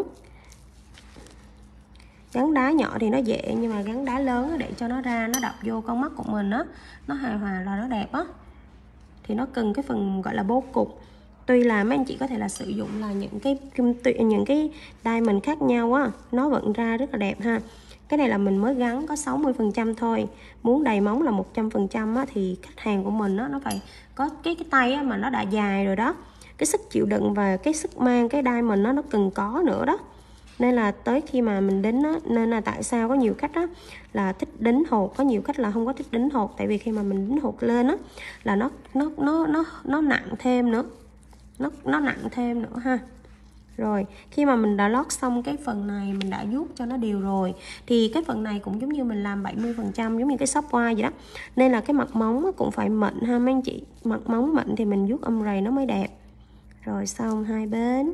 Gắn đá nhỏ thì nó dễ, nhưng mà gắn đá lớn để cho nó ra, nó đập vô con mắt của mình á, nó hài hòa là nó đẹp á. Thì nó cần cái phần gọi là bố cục. Tuy là mấy anh chị có thể là sử dụng là những cái kim tuyến, những cái diamond khác nhau á, nó vẫn ra rất là đẹp ha. Cái này là mình mới gắn có sáu mươi phần trăm thôi. Muốn đầy móng là một trăm phần trăm á, thì khách hàng của mình á, nó phải có cái cái tay á, mà nó đã dài rồi đó. Cái sức chịu đựng và cái sức mang cái diamond nó nó cần có nữa đó. Nên là tới khi mà mình đính á, nên là tại sao có nhiều khách á là thích đính hột, có nhiều khách là không có thích đính hột, tại vì khi mà mình đính hột lên á là nó nó nó nó nó nặng thêm nữa. Nó nó nặng thêm nữa ha. Rồi, khi mà mình đã lót xong cái phần này, mình đã vuốt cho nó đều rồi, thì cái phần này cũng giống như mình làm bảy mươi phần trăm, giống như cái shop wire vậy đó. Nên là cái mặt móng cũng phải mịn ha mấy anh chị. Mặt móng mịn thì mình vuốt âm rầy nó mới đẹp. Rồi xong hai bên.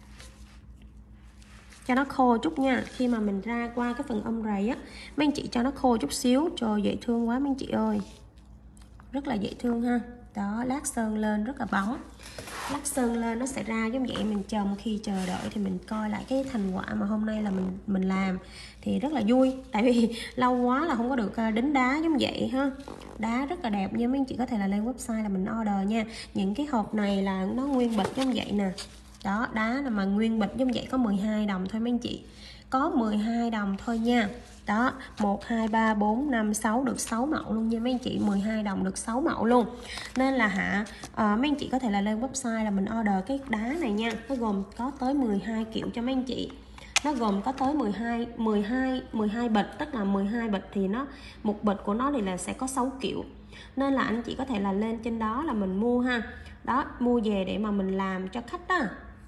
Cho nó khô chút nha. Khi mà mình ra qua cái phần âm rầy á, mấy anh chị cho nó khô chút xíu. Trời, dễ thương quá mấy anh chị ơi. Rất là dễ thương ha. Đó, lát sơn lên rất là bóng. Lát sơn lên nó sẽ ra giống vậy. Mình chồng khi chờ đợi thì mình coi lại cái thành quả mà hôm nay là mình mình làm thì rất là vui. Tại vì lâu quá là không có được đính đá giống vậy ha. Đá rất là đẹp nha mấy anh chị, có thể là lên website là mình order nha. Những cái hộp này là nó nguyên bịch giống vậy nè. Đó, đá là mà nguyên bịch giống vậy có mười hai đồng thôi mấy anh chị. Có mười hai đồng thôi nha. Đó, một, hai, ba, bốn, năm, sáu được sáu mẫu luôn nha mấy anh chị. Mười hai đồng được sáu mẫu luôn. Nên là hả à, mấy anh chị có thể là lên website là mình order cái đá này nha. Nó gồm có tới mười hai kiểu cho mấy anh chị. Nó gồm có tới mười hai, mười hai, mười hai bịch. Tức là mười hai bịch thì nó một bịch của nó thì là sẽ có sáu kiểu. Nên là anh chị có thể là lên trên đó là mình mua ha. Đó, mua về để mà mình làm cho khách đó.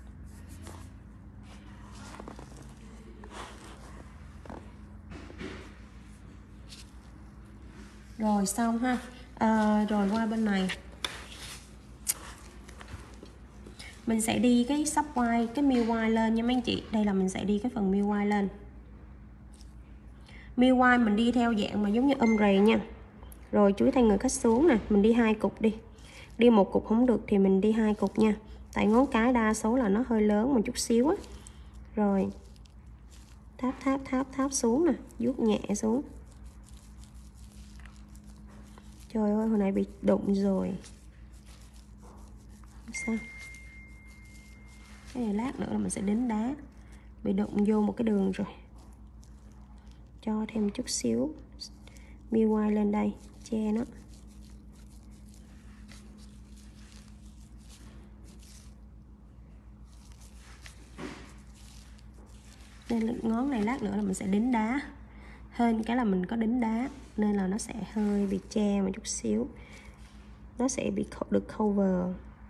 Rồi xong ha. à, Rồi qua bên này mình sẽ đi cái sub wire, cái mill wire lên nha mấy anh chị. Đây là mình sẽ đi cái phần mill wire lên. Mill wire mình đi theo dạng mà giống như um rầy nha. Rồi chuối tay người cắt xuống nè, mình đi hai cục đi. Đi một cục không được thì mình đi hai cục nha. Tại ngón cái đa số là nó hơi lớn một chút xíu á. Rồi tháp tháp tháp tháp xuống nè, vuốt nhẹ xuống. Trời ơi, hồi nãy bị đụng rồi. Sao? Cái này lát nữa là mình sẽ đính đá. Bị đụng vô một cái đường rồi. Cho thêm chút xíu mill wire lên đây, che nó. Nên ngón này lát nữa là mình sẽ đính đá. Hên cái là mình có đính đá nên là nó sẽ hơi bị che một chút xíu. Nó sẽ bị được cover.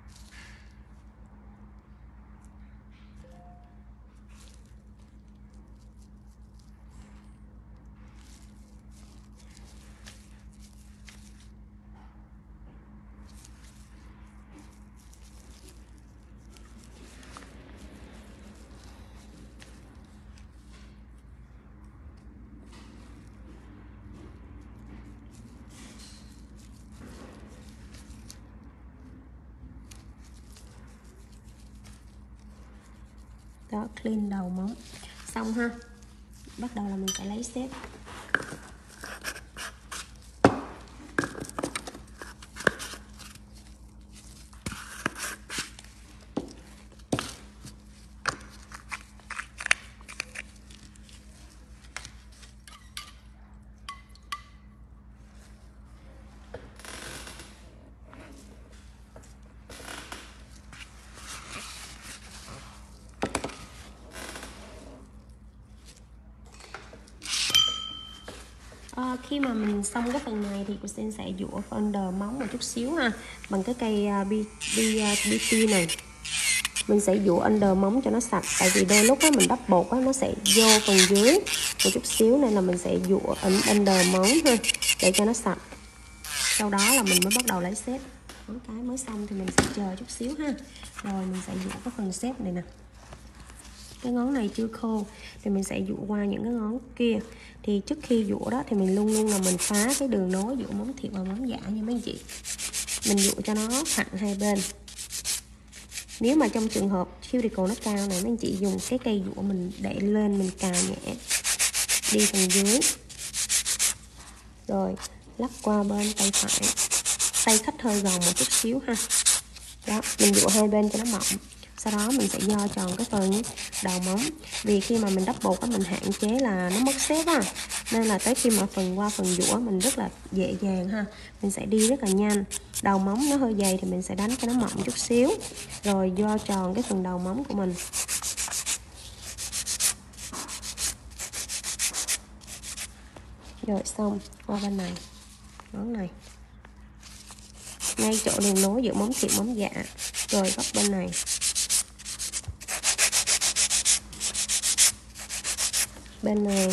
Đó, clean đầu móng xong ha. Bắt đầu là mình sẽ lấy xếp. À, khi mà mình xong cái phần này thì Christine sẽ dũa under móng một chút xíu ha, bằng cái cây uh, bi, bi, uh, bê tê này. Mình sẽ dũa under móng cho nó sạch, tại vì đôi lúc á, mình đắp bột á, nó sẽ vô phần dưới một chút xíu, nên là mình sẽ dũa under móng ha, để cho nó sạch. Sau đó là mình mới bắt đầu lấy xếp. Ngón cái mới xong thì mình sẽ chờ chút xíu ha. Rồi mình sẽ dũa cái phần xếp này nè. Cái ngón này chưa khô thì mình sẽ dũa qua những cái ngón kia. Thì trước khi dũa đó thì mình luôn luôn là mình phá cái đường nối giữa móng thiệt và móng giả nha mấy anh chị. Mình dũa cho nó thẳng hai bên. Nếu mà trong trường hợp cuticle nó cao này, mấy anh chị dùng cái cây dũa mình để lên, mình cào nhẹ đi phần dưới. Rồi lắc qua bên tay phải, tay khách hơi gòn một chút xíu ha. Đó, mình dũa hai bên cho nó mỏng. Sau đó mình sẽ do tròn cái phần đầu móng. Vì khi mà mình đắp bột á, mình hạn chế là nó mất xếp á, nên là tới khi mà phần qua phần dũa mình rất là dễ dàng ha. Mình sẽ đi rất là nhanh. Đầu móng nó hơi dày thì mình sẽ đánh cho nó mỏng chút xíu, rồi do tròn cái phần đầu móng của mình. Rồi xong, qua bên này, ngón này, ngay chỗ đường nối giữa móng thiệt móng dạ. Rồi góc bên này. Bên này.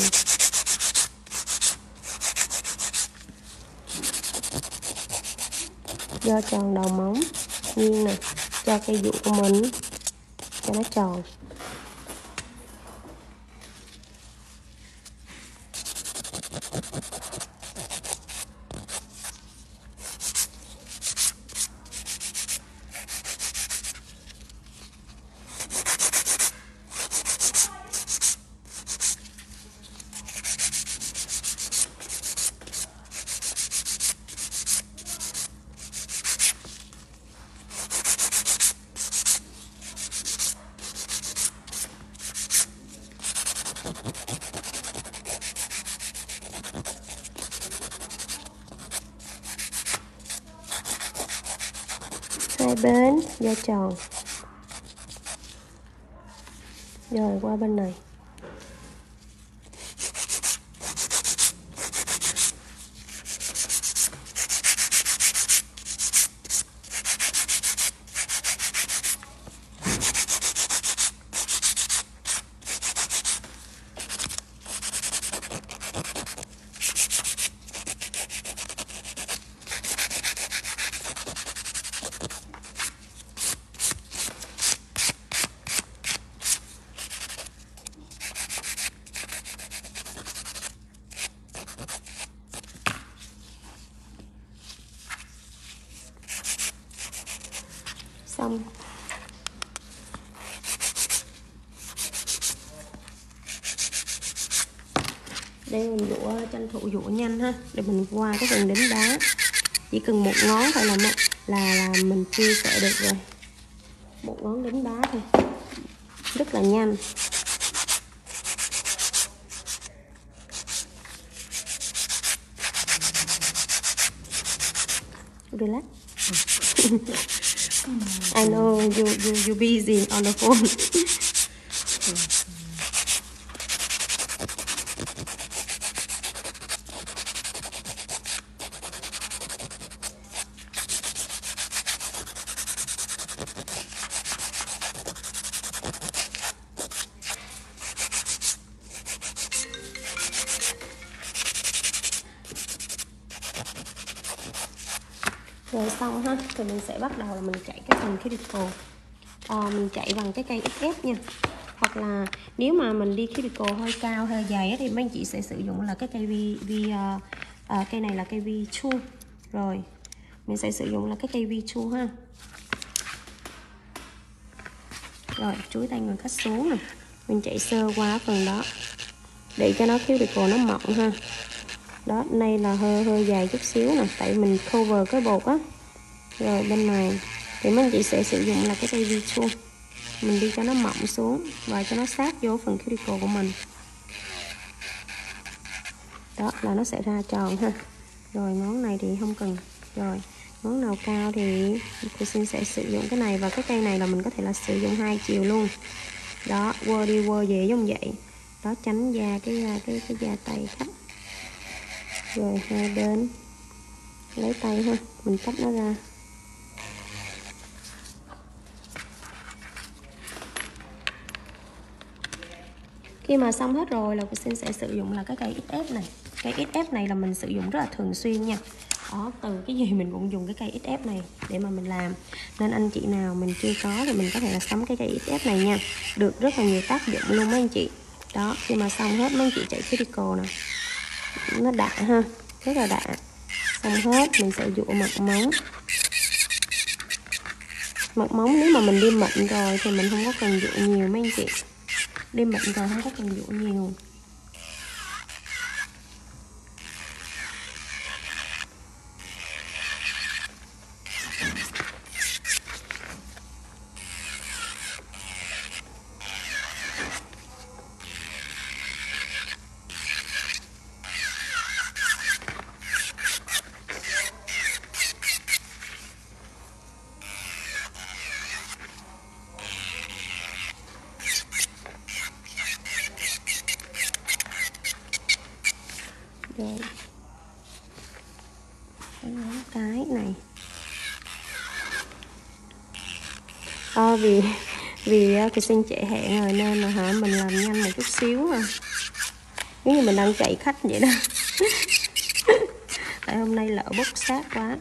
Do tròn đầu móng nghiêng nè, cho cây dũa của mình cho nó tròn. hai bên da tròn. Rồi qua bên này. Xong. Đây mình dũa, tranh thủ dũa nhanh ha, để mình qua cái phần đính đá. Chỉ cần một ngón thôi là là là mình chia sẻ được rồi. Một ngón đính đá thôi, rất là nhanh. Relax. I know you you you busy on the phone. Rồi xong ha, thì mình sẽ bắt đầu là mình chạy cái phần cuticle. à, Mình chạy bằng cái cây ích ép nha. Hoặc là nếu mà mình đi cuticle hơi cao, hơi dày thì mấy anh chị sẽ sử dụng là cái cây vi, vi uh, uh, cây này là cây vi two. Rồi mình sẽ sử dụng là cái cây vi two ha. Rồi chuối tay người cắt xuống nè, mình chạy sơ qua phần đó để cho nó cuticle nó mỏng ha. Đó, này là hơi hơi dài chút xíu nè, tại mình cover cái bột á. Rồi bên này thì mấy anh chị sẽ sử dụng là cái cây vi two. Mình đi cho nó mỏng xuống và cho nó sát vô phần cuticle của mình. Đó là nó sẽ ra tròn ha. Rồi ngón này thì không cần. Rồi ngón nào cao thì cô xin sẽ sử dụng cái này. Và cái cây này là mình có thể là sử dụng hai chiều luôn. Đó, quơ đi quơ về giống vậy. Đó, tránh da cái cái cái da tay khách. Rồi hai bên lấy tay ha, mình tách nó ra. Khi mà xong hết rồi là Quỳnh sẽ sử dụng là cái cây ích ép này. Cây ích ép này là mình sử dụng rất là thường xuyên nha. Đó, từ cái gì mình cũng dùng cái cây ích ép này để mà mình làm. Nên anh chị nào mình chưa có thì mình có thể là sắm cái cây ích ép này nha. Được rất là nhiều tác dụng luôn mấy anh chị. Đó, khi mà xong hết mấy anh chị chạy cuticle nè, nó đã ha, rất là đã. Xong hết mình sẽ dụa mặt móng. Mặt móng nếu mà mình đi mịn rồi thì mình không có cần dụa nhiều mấy anh chị. Đi mịn rồi không có cần dụa nhiều. Rồi cái này à, vì vì cái sinh trễ hẹn rồi nên là hả mình làm nhanh một chút xíu à, giống như mình đang chạy khách vậy đó. Tại hôm nay lỡ bốc sát quá.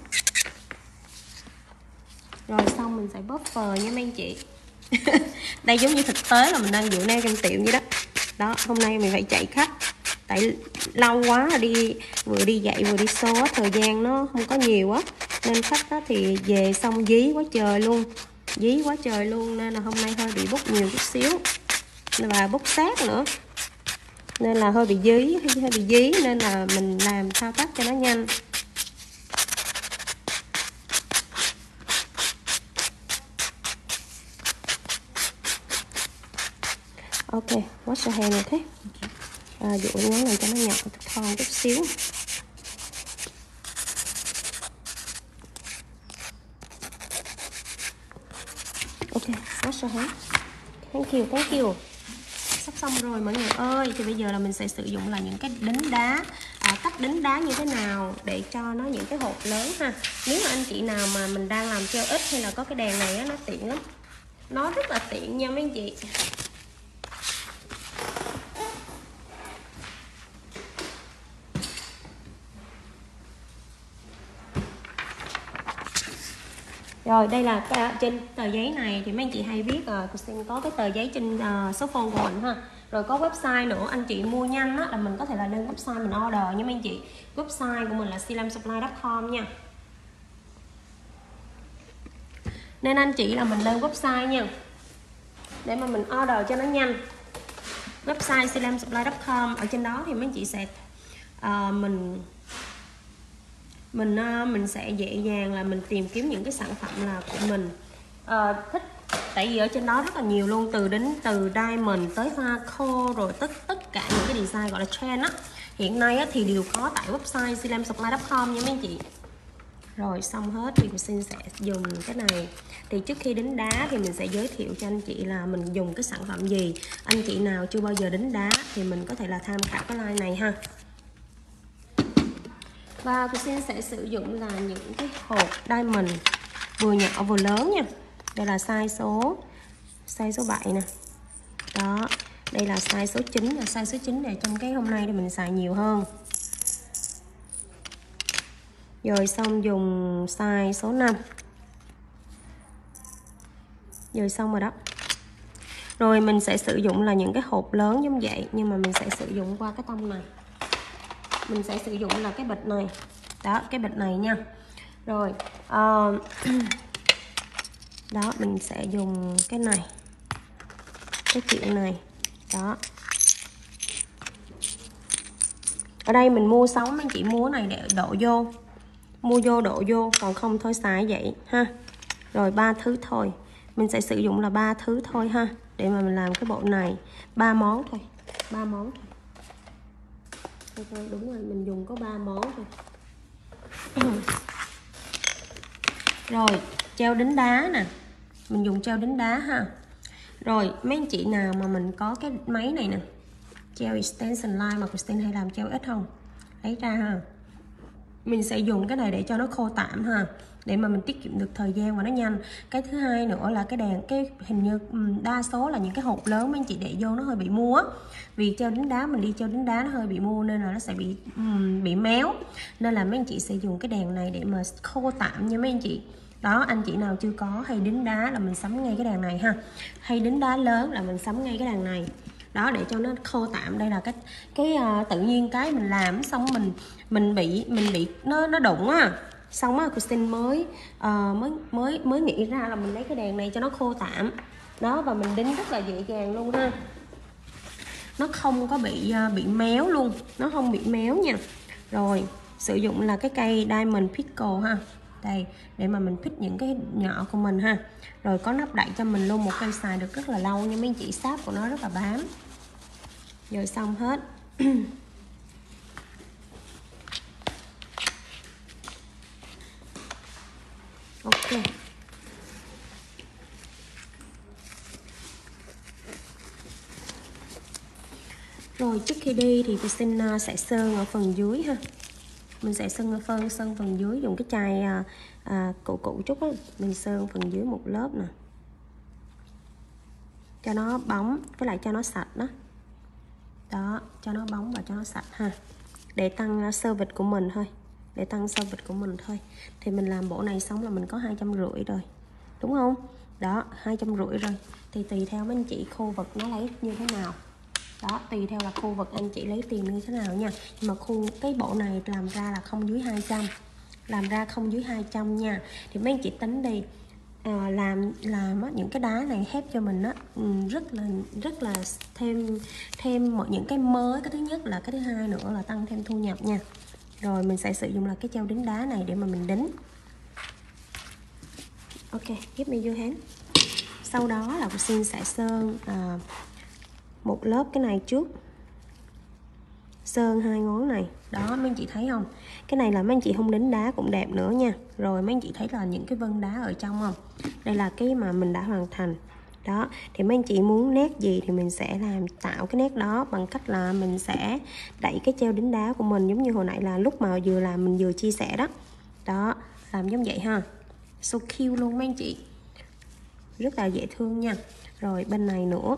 Rồi xong mình sẽ buffer nha mấy anh chị. Đây giống như thực tế là mình đang dựa nail trong tiệm vậy đó. Đó, hôm nay mình phải chạy khách. Tại lâu quá là đi vừa đi dạy vừa đi show á, thời gian nó không có nhiều á, nên khách á thì về xong dí quá trời luôn, dí quá trời luôn nên là hôm nay hơi bị bút nhiều chút xíu và bút sát nữa, nên là hơi bị dí hơi bị dí nên là mình làm thao tác cho nó nhanh. Ok, wash your hand, ok. À, dụ ngón này cho nó nhỏ thon chút xíu. so hết. Thank you, thank you. Sắp xong rồi mọi người ơi. Thì bây giờ là mình sẽ sử dụng là những cái đính đá, à, cách đính đá như thế nào để cho nó những cái hộp lớn ha. Nếu mà anh chị nào mà mình đang làm treo ít hay là có cái đèn này á, nó tiện lắm, nó rất là tiện nha mấy anh chị. Rồi đây là cái, trên tờ giấy này thì mấy anh chị hay biết rồi, uh, có cái tờ giấy trên uh, số phone của mình ha. Rồi có website nữa, anh chị mua nhanh á, là mình có thể là lên website mình order nha mấy anh chị. Website của mình là silamsupply chấm com nha. Nên anh chị là mình lên website nha, để mà mình order cho nó nhanh. Website silamsupply chấm com, ở trên đó thì mấy anh chị sẽ uh, mình mình mình sẽ dễ dàng là mình tìm kiếm những cái sản phẩm là của mình uh, thích. Tại vì ở trên đó rất là nhiều luôn, từ đến từ diamond tới hoa khô, rồi tất tất cả những cái design gọi là trend á, hiện nay á, thì đều có tại website silamsupply chấm com nha mấy anh chị. Rồi xong hết thì mình xin sẽ dùng cái này. Thì trước khi đính đá thì mình sẽ giới thiệu cho anh chị là mình dùng cái sản phẩm gì. Anh chị nào chưa bao giờ đính đá thì mình có thể là tham khảo cái line này ha. Và cô xin sẽ sử dụng là những cái hộp diamond vừa nhỏ vừa lớn nha. Đây là size số size số bảy nè. Đó, đây là size số chín, là size số chín này trong cái hôm nay thì mình xài nhiều hơn. Rồi xong dùng size số năm. Rồi xong rồi đó. Rồi mình sẽ sử dụng là những cái hộp lớn giống vậy, nhưng mà mình sẽ sử dụng qua cái tông này. Mình sẽ sử dụng là cái bịch này. Đó, cái bịch này nha. Rồi uh, đó, mình sẽ dùng cái này, cái kiểu này. Đó, ở đây mình mua sống, anh chị mua này để đổ vô, mua vô đổ vô, còn không thôi xài vậy ha. Rồi ba thứ thôi, mình sẽ sử dụng là ba thứ thôi ha, để mà mình làm cái bộ này. Ba món thôi, ba món thôi. Thôi, đúng rồi, mình dùng có ba món thôi. Rồi treo đính đá nè, mình dùng treo đính đá ha. Rồi mấy anh chị nào mà mình có cái máy này nè, treo extension line mà Christine hay làm treo ít không, lấy ra ha. Mình sẽ dùng cái này để cho nó khô tạm ha, để mà mình tiết kiệm được thời gian và nó nhanh. Cái thứ hai nữa là cái đèn, cái hình như đa số là những cái hộp lớn mấy anh chị để vô nó hơi bị mua á, vì treo đính đá, mình đi treo đính đá nó hơi bị mua nên là nó sẽ bị um, bị méo, nên là mấy anh chị sẽ dùng cái đèn này để mà khô tạm nha mấy anh chị. Đó, anh chị nào chưa có hay đính đá là mình sắm ngay cái đèn này ha, hay đính đá lớn là mình sắm ngay cái đèn này. Đó, để cho nó khô tạm. Đây là cái cái uh, tự nhiên cái mình làm xong mình mình bị mình bị nó nó đụng á, xong á Christine mới uh, mới mới mới nghĩ ra là mình lấy cái đèn này cho nó khô tạm. Đó, và mình đính rất là dễ dàng luôn ha, nó không có bị uh, bị méo luôn, nó không bị méo nha. Rồi sử dụng là cái cây diamond pickle ha, đây để mà mình pick những cái nhỏ của mình ha. Rồi có nắp đậy cho mình luôn, một cây xài được rất là lâu nha mấy anh chị, sáp của nó rất là bám. Rồi xong hết. Ok. Rồi trước khi đi thì tôi xin sẽ sơn ở phần dưới ha. Mình sẽ sơn ở phần sơn phần dưới, dùng cái chai à, à, cũ cũ chút á, mình sơn phần dưới một lớp nè, cho nó bóng với lại cho nó sạch đó. Đó, cho nó bóng và cho nó sạch ha, để tăng service của mình thôi, để tăng service của mình thôi. Thì mình làm bộ này xong là mình có hai trăm rưỡi rồi, đúng không? Đó, hai trăm rưỡi rồi. Thì tùy theo mấy anh chị khu vực nó lấy như thế nào. Đó, tùy theo là khu vực anh chị lấy tiền như thế nào nha. Nhưng mà khu cái bộ này làm ra là không dưới hai trăm, làm ra không dưới hai trăm nha. Thì mấy anh chị tính đi, à, làm làm á, những cái đá này hép cho mình á, rất là rất là thêm thêm mọi những cái mới. Cái thứ nhất là cái thứ hai nữa là tăng thêm thu nhập nha. Rồi mình sẽ sử dụng là cái treo đính đá này để mà mình đính. Ok, give me your hand. Sau đó là Xin sẽ sơn à, một lớp cái này trước, sơn hai ngón này. Đó, mấy anh chị thấy không, cái này là mấy anh chị không đính đá cũng đẹp nữa nha. Rồi mấy anh chị thấy là những cái vân đá ở trong không, đây là cái mà mình đã hoàn thành. Đó, thì mấy anh chị muốn nét gì thì mình sẽ làm tạo cái nét đó bằng cách là mình sẽ đẩy cái treo đính đá của mình, giống như hồi nãy là lúc mà vừa làm mình vừa chia sẻ đó. Đó, làm giống vậy ha. So cute luôn mấy anh chị. Rất là dễ thương nha. Rồi bên này nữa.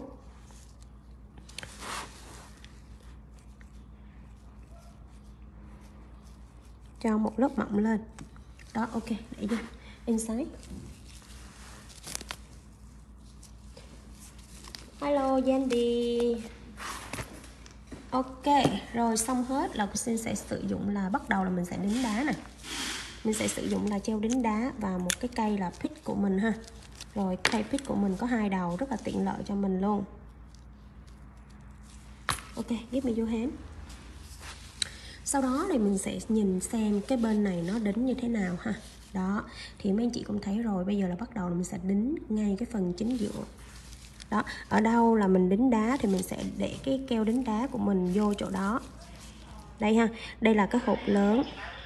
Cho một lớp mỏng lên. Đó, ok, để vô inside. Hello Yandy. Ok, rồi xong hết là Christine sẽ sử dụng là bắt đầu là mình sẽ đính đá này. Mình sẽ sử dụng là treo đính đá và một cái cây là pick của mình ha. Rồi cây pick của mình có hai đầu rất là tiện lợi cho mình luôn. Ok, give me your hand. Sau đó thì mình sẽ nhìn xem cái bên này nó đính như thế nào ha. Đó, thì mấy anh chị cũng thấy rồi, bây giờ là bắt đầu là mình sẽ đính ngay cái phần chính giữa. Đó, ở đâu là mình đính đá thì mình sẽ để cái keo đính đá của mình vô chỗ đó. Đây ha, đây là cái hộp lớn.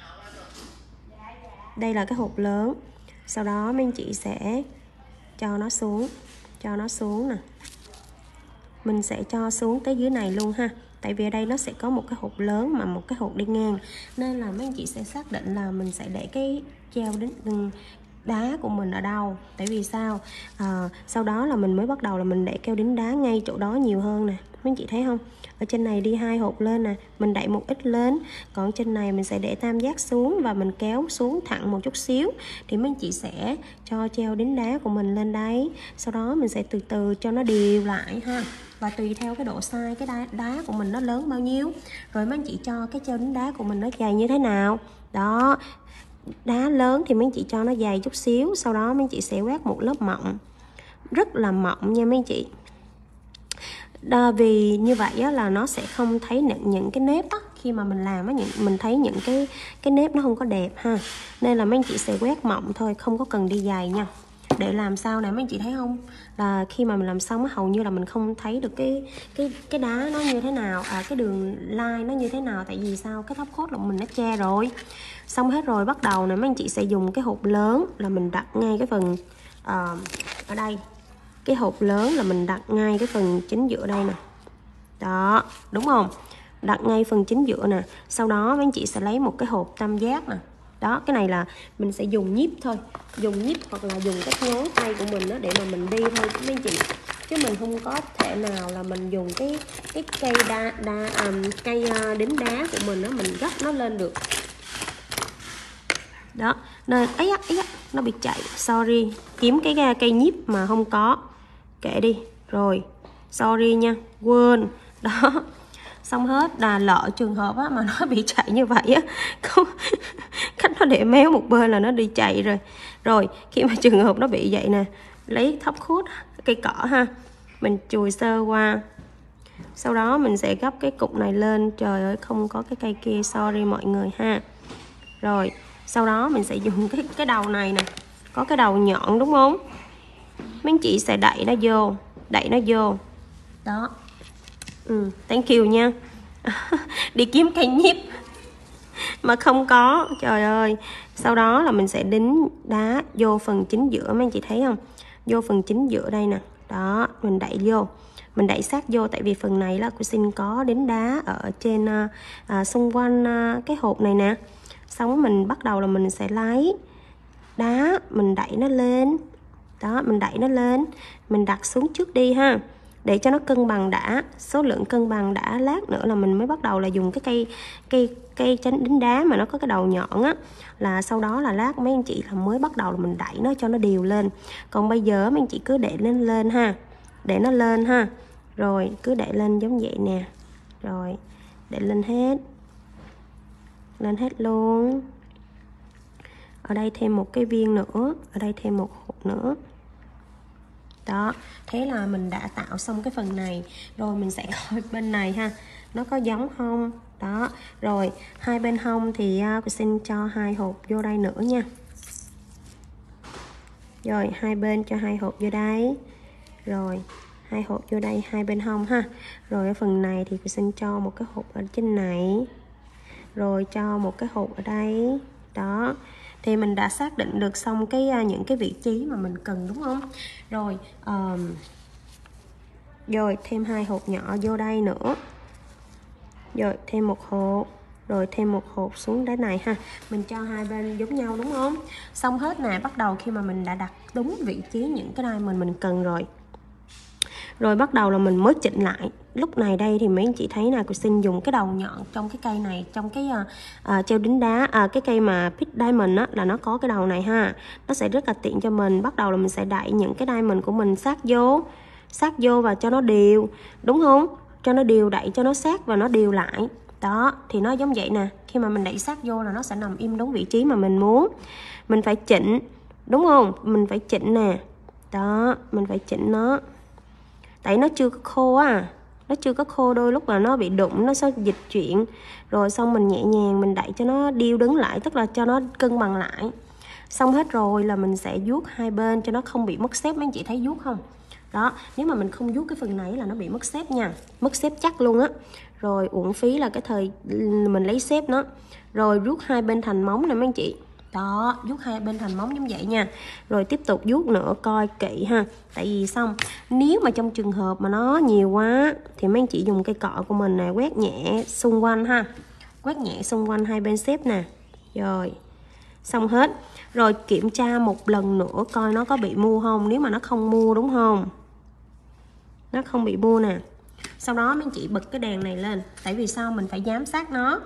Đây là cái hộp lớn. Sau đó mấy anh chị sẽ cho nó xuống, cho nó xuống nè. Mình sẽ cho xuống tới dưới này luôn ha. Tại vì ở đây nó sẽ có một cái hộp lớn mà một cái hộp đi ngang, nên là mấy anh chị sẽ xác định là mình sẽ để cái treo đính đá của mình ở đâu. Tại vì sao? À, sau đó là mình mới bắt đầu là mình để keo đính đá ngay chỗ đó nhiều hơn nè. Mấy anh chị thấy không? Ở trên này đi hai hộp lên nè, mình đẩy một ít lên. Còn trên này mình sẽ để tam giác xuống và mình kéo xuống thẳng một chút xíu. Thì mấy anh chị sẽ cho treo đính đá của mình lên đấy. Sau đó mình sẽ từ từ cho nó đều lại ha. Và tùy theo cái độ size cái đá, đá của mình nó lớn bao nhiêu, rồi mấy anh chị cho cái treo đính đá của mình nó dày như thế nào. Đó, đá lớn thì mấy anh chị cho nó dày chút xíu. Sau đó mấy anh chị sẽ quét một lớp mỏng, rất là mỏng nha mấy anh chị. Đó, vì như vậy á, là nó sẽ không thấy những, những cái nếp á. Khi mà mình làm á, những, mình thấy những cái cái nếp nó không có đẹp ha. Nên là mấy anh chị sẽ quét mỏng thôi, không có cần đi dày nha. Để làm sao này mấy anh chị thấy không, là khi mà mình làm xong á, hầu như là mình không thấy được cái cái cái đá nó như thế nào, à cái đường line nó như thế nào. Tại vì sao? Cái top coat của mình nó che rồi. Xong hết rồi, bắt đầu này mấy anh chị sẽ dùng cái hộp lớn là mình đặt ngay cái phần uh, ở đây. Cái hộp lớn là mình đặt ngay cái phần chính giữa đây nè. Đó, đúng không? Đặt ngay phần chính giữa nè. Sau đó mấy anh chị sẽ lấy một cái hộp tam giác nè. Đó, cái này là mình sẽ dùng nhíp thôi. Dùng nhíp hoặc là dùng cái ngón tay của mình đó để mà mình đi thôi mấy anh chị. Chứ mình không có thể nào là mình dùng cái cái cây đá, đá um, cây đính đá của mình đó, mình gấp nó lên được. Đó, nên ấy á, ấy á, nó bị chạy. Sorry, kiếm cái cây nhíp mà không có. Kệ đi. Rồi, sorry nha, quên. Đó, xong hết. Là lỡ trường hợp á, mà nó bị chạy như vậy á, cách nó để méo một bên là nó đi chạy rồi. Rồi, khi mà trường hợp nó bị vậy nè, lấy top coat cây cỏ ha, mình chùi sơ qua. Sau đó mình sẽ gấp cái cục này lên. Trời ơi, không có cái cây kia, sorry mọi người ha. Rồi, sau đó mình sẽ dùng cái, cái đầu này nè, có cái đầu nhọn đúng không? Mấy anh chị sẽ đẩy nó vô, đẩy nó vô. Đó. Ừ, thank you nha. Đi kiếm cây nhíp mà không có, trời ơi. Sau đó là mình sẽ đính đá vô phần chính giữa, mấy anh chị thấy không? Vô phần chính giữa đây nè. Đó, mình đẩy vô. Mình đẩy sát vô, tại vì phần này là Christine có đính đá ở trên à, xung quanh à, cái hộp này nè. Xong mình bắt đầu là mình sẽ lấy đá, mình đẩy nó lên. Đó, mình đẩy nó lên, mình đặt xuống trước đi ha, để cho nó cân bằng đã, số lượng cân bằng đã, lát nữa là mình mới bắt đầu là dùng cái cây cây cây chánh đính đá mà nó có cái đầu nhọn á, là sau đó là lát mấy anh chị là mới bắt đầu là mình đẩy nó cho nó đều lên. Còn bây giờ mấy anh chị cứ để lên lên ha, để nó lên ha, rồi cứ để lên giống vậy nè, rồi để lên hết, lên hết luôn. Ở đây thêm một cái viên nữa, ở đây thêm một hộp nữa. Đó, thế là mình đã tạo xong cái phần này. Rồi mình sẽ coi bên này ha, nó có giống không. Đó, rồi hai bên hông thì uh, tôi xin cho hai hộp vô đây nữa nha. Rồi hai bên cho hai hộp vô đây. Rồi hai hộp vô đây hai bên hông ha. Rồi ở phần này thì tôi xin cho một cái hộp ở trên này, rồi cho một cái hộp ở đây. Đó, thì mình đã xác định được xong cái những cái vị trí mà mình cần, đúng không? Rồi uh, rồi thêm hai hộp nhỏ vô đây nữa, rồi thêm một hộp, rồi thêm một hộp xuống đáy này ha. Mình cho hai bên giống nhau, đúng không? Xong hết nè. Bắt đầu khi mà mình đã đặt đúng vị trí những cái diamond mình cần rồi, rồi bắt đầu là mình mới chỉnh lại. Lúc này đây thì mấy anh chị thấy nè, cô xin dùng cái đầu nhọn trong cái cây này, trong cái uh, uh, treo đính đá, à, cái cây mà Peach Diamond á, là nó có cái đầu này ha. Nó sẽ rất là tiện cho mình. Bắt đầu là mình sẽ đẩy những cái diamond của mình sát vô, sát vô và cho nó đều, đúng không? Cho nó đều, đẩy cho nó sát và nó đều lại. Đó, thì nó giống vậy nè. Khi mà mình đẩy sát vô là nó sẽ nằm im đúng vị trí mà mình muốn. Mình phải chỉnh, đúng không? Mình phải chỉnh nè. Đó, mình phải chỉnh nó. Tại nó chưa có khô á, nó chưa có khô, đôi lúc là nó bị đụng, nó sẽ dịch chuyển. Rồi xong mình nhẹ nhàng mình đẩy cho nó điêu đứng lại, tức là cho nó cân bằng lại. Xong hết rồi là mình sẽ vuốt hai bên cho nó không bị mất xếp. Mấy anh chị thấy vuốt không? Đó, nếu mà mình không vuốt cái phần này là nó bị mất xếp nha, mất xếp chắc luôn á. Rồi uổng phí là cái thời mình lấy xếp nó. Rồi vuốt hai bên thành móng nè mấy anh chị. Đó, vuốt hai bên thành móng giống vậy nha. Rồi tiếp tục vuốt nữa, coi kỹ ha. Tại vì xong, nếu mà trong trường hợp mà nó nhiều quá thì mấy anh chị dùng cây cọ của mình nè, quét nhẹ xung quanh ha. Quét nhẹ xung quanh hai bên xếp nè. Rồi, xong hết. Rồi kiểm tra một lần nữa coi nó có bị mua không. Nếu mà nó không mua, đúng không? Nó không bị mua nè. Sau đó mấy anh chị bật cái đèn này lên. Tại vì sao? Mình phải giám sát nó.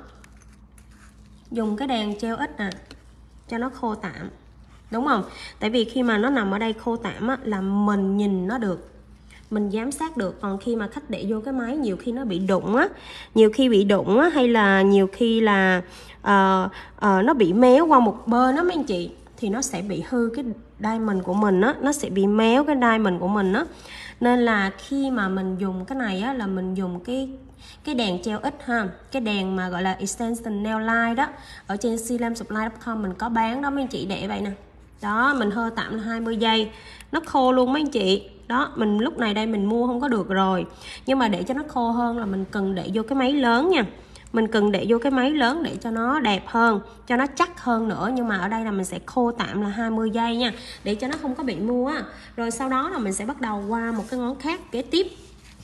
Dùng cái đèn treo ít nè, cho nó khô tạm, đúng không? Tại vì khi mà nó nằm ở đây khô tạm á, là mình nhìn nó được, mình giám sát được. Còn khi mà khách để vô cái máy nhiều khi nó bị đụng á, nhiều khi bị đụng á, hay là nhiều khi là uh, uh, nó bị méo qua một bên đó mấy anh chị, thì nó sẽ bị hư cái diamond của mình á, nó sẽ bị méo cái diamond của mình á. Nên là khi mà mình dùng cái này á, là mình dùng cái cái đèn treo ít ha, cái đèn mà gọi là extension nail light đó, ở trên silam supply chấm com mình có bán đó mấy anh chị, để vậy nè. Đó, mình hơ tạm là hai mươi giây, nó khô luôn mấy anh chị. Đó, mình lúc này đây mình mua không có được rồi, nhưng mà để cho nó khô hơn là mình cần để vô cái máy lớn nha. Mình cần để vô cái máy lớn để cho nó đẹp hơn, cho nó chắc hơn nữa. Nhưng mà ở đây là mình sẽ khô tạm là hai mươi giây nha, để cho nó không có bị mua á. Rồi sau đó là mình sẽ bắt đầu qua một cái ngón khác kế tiếp.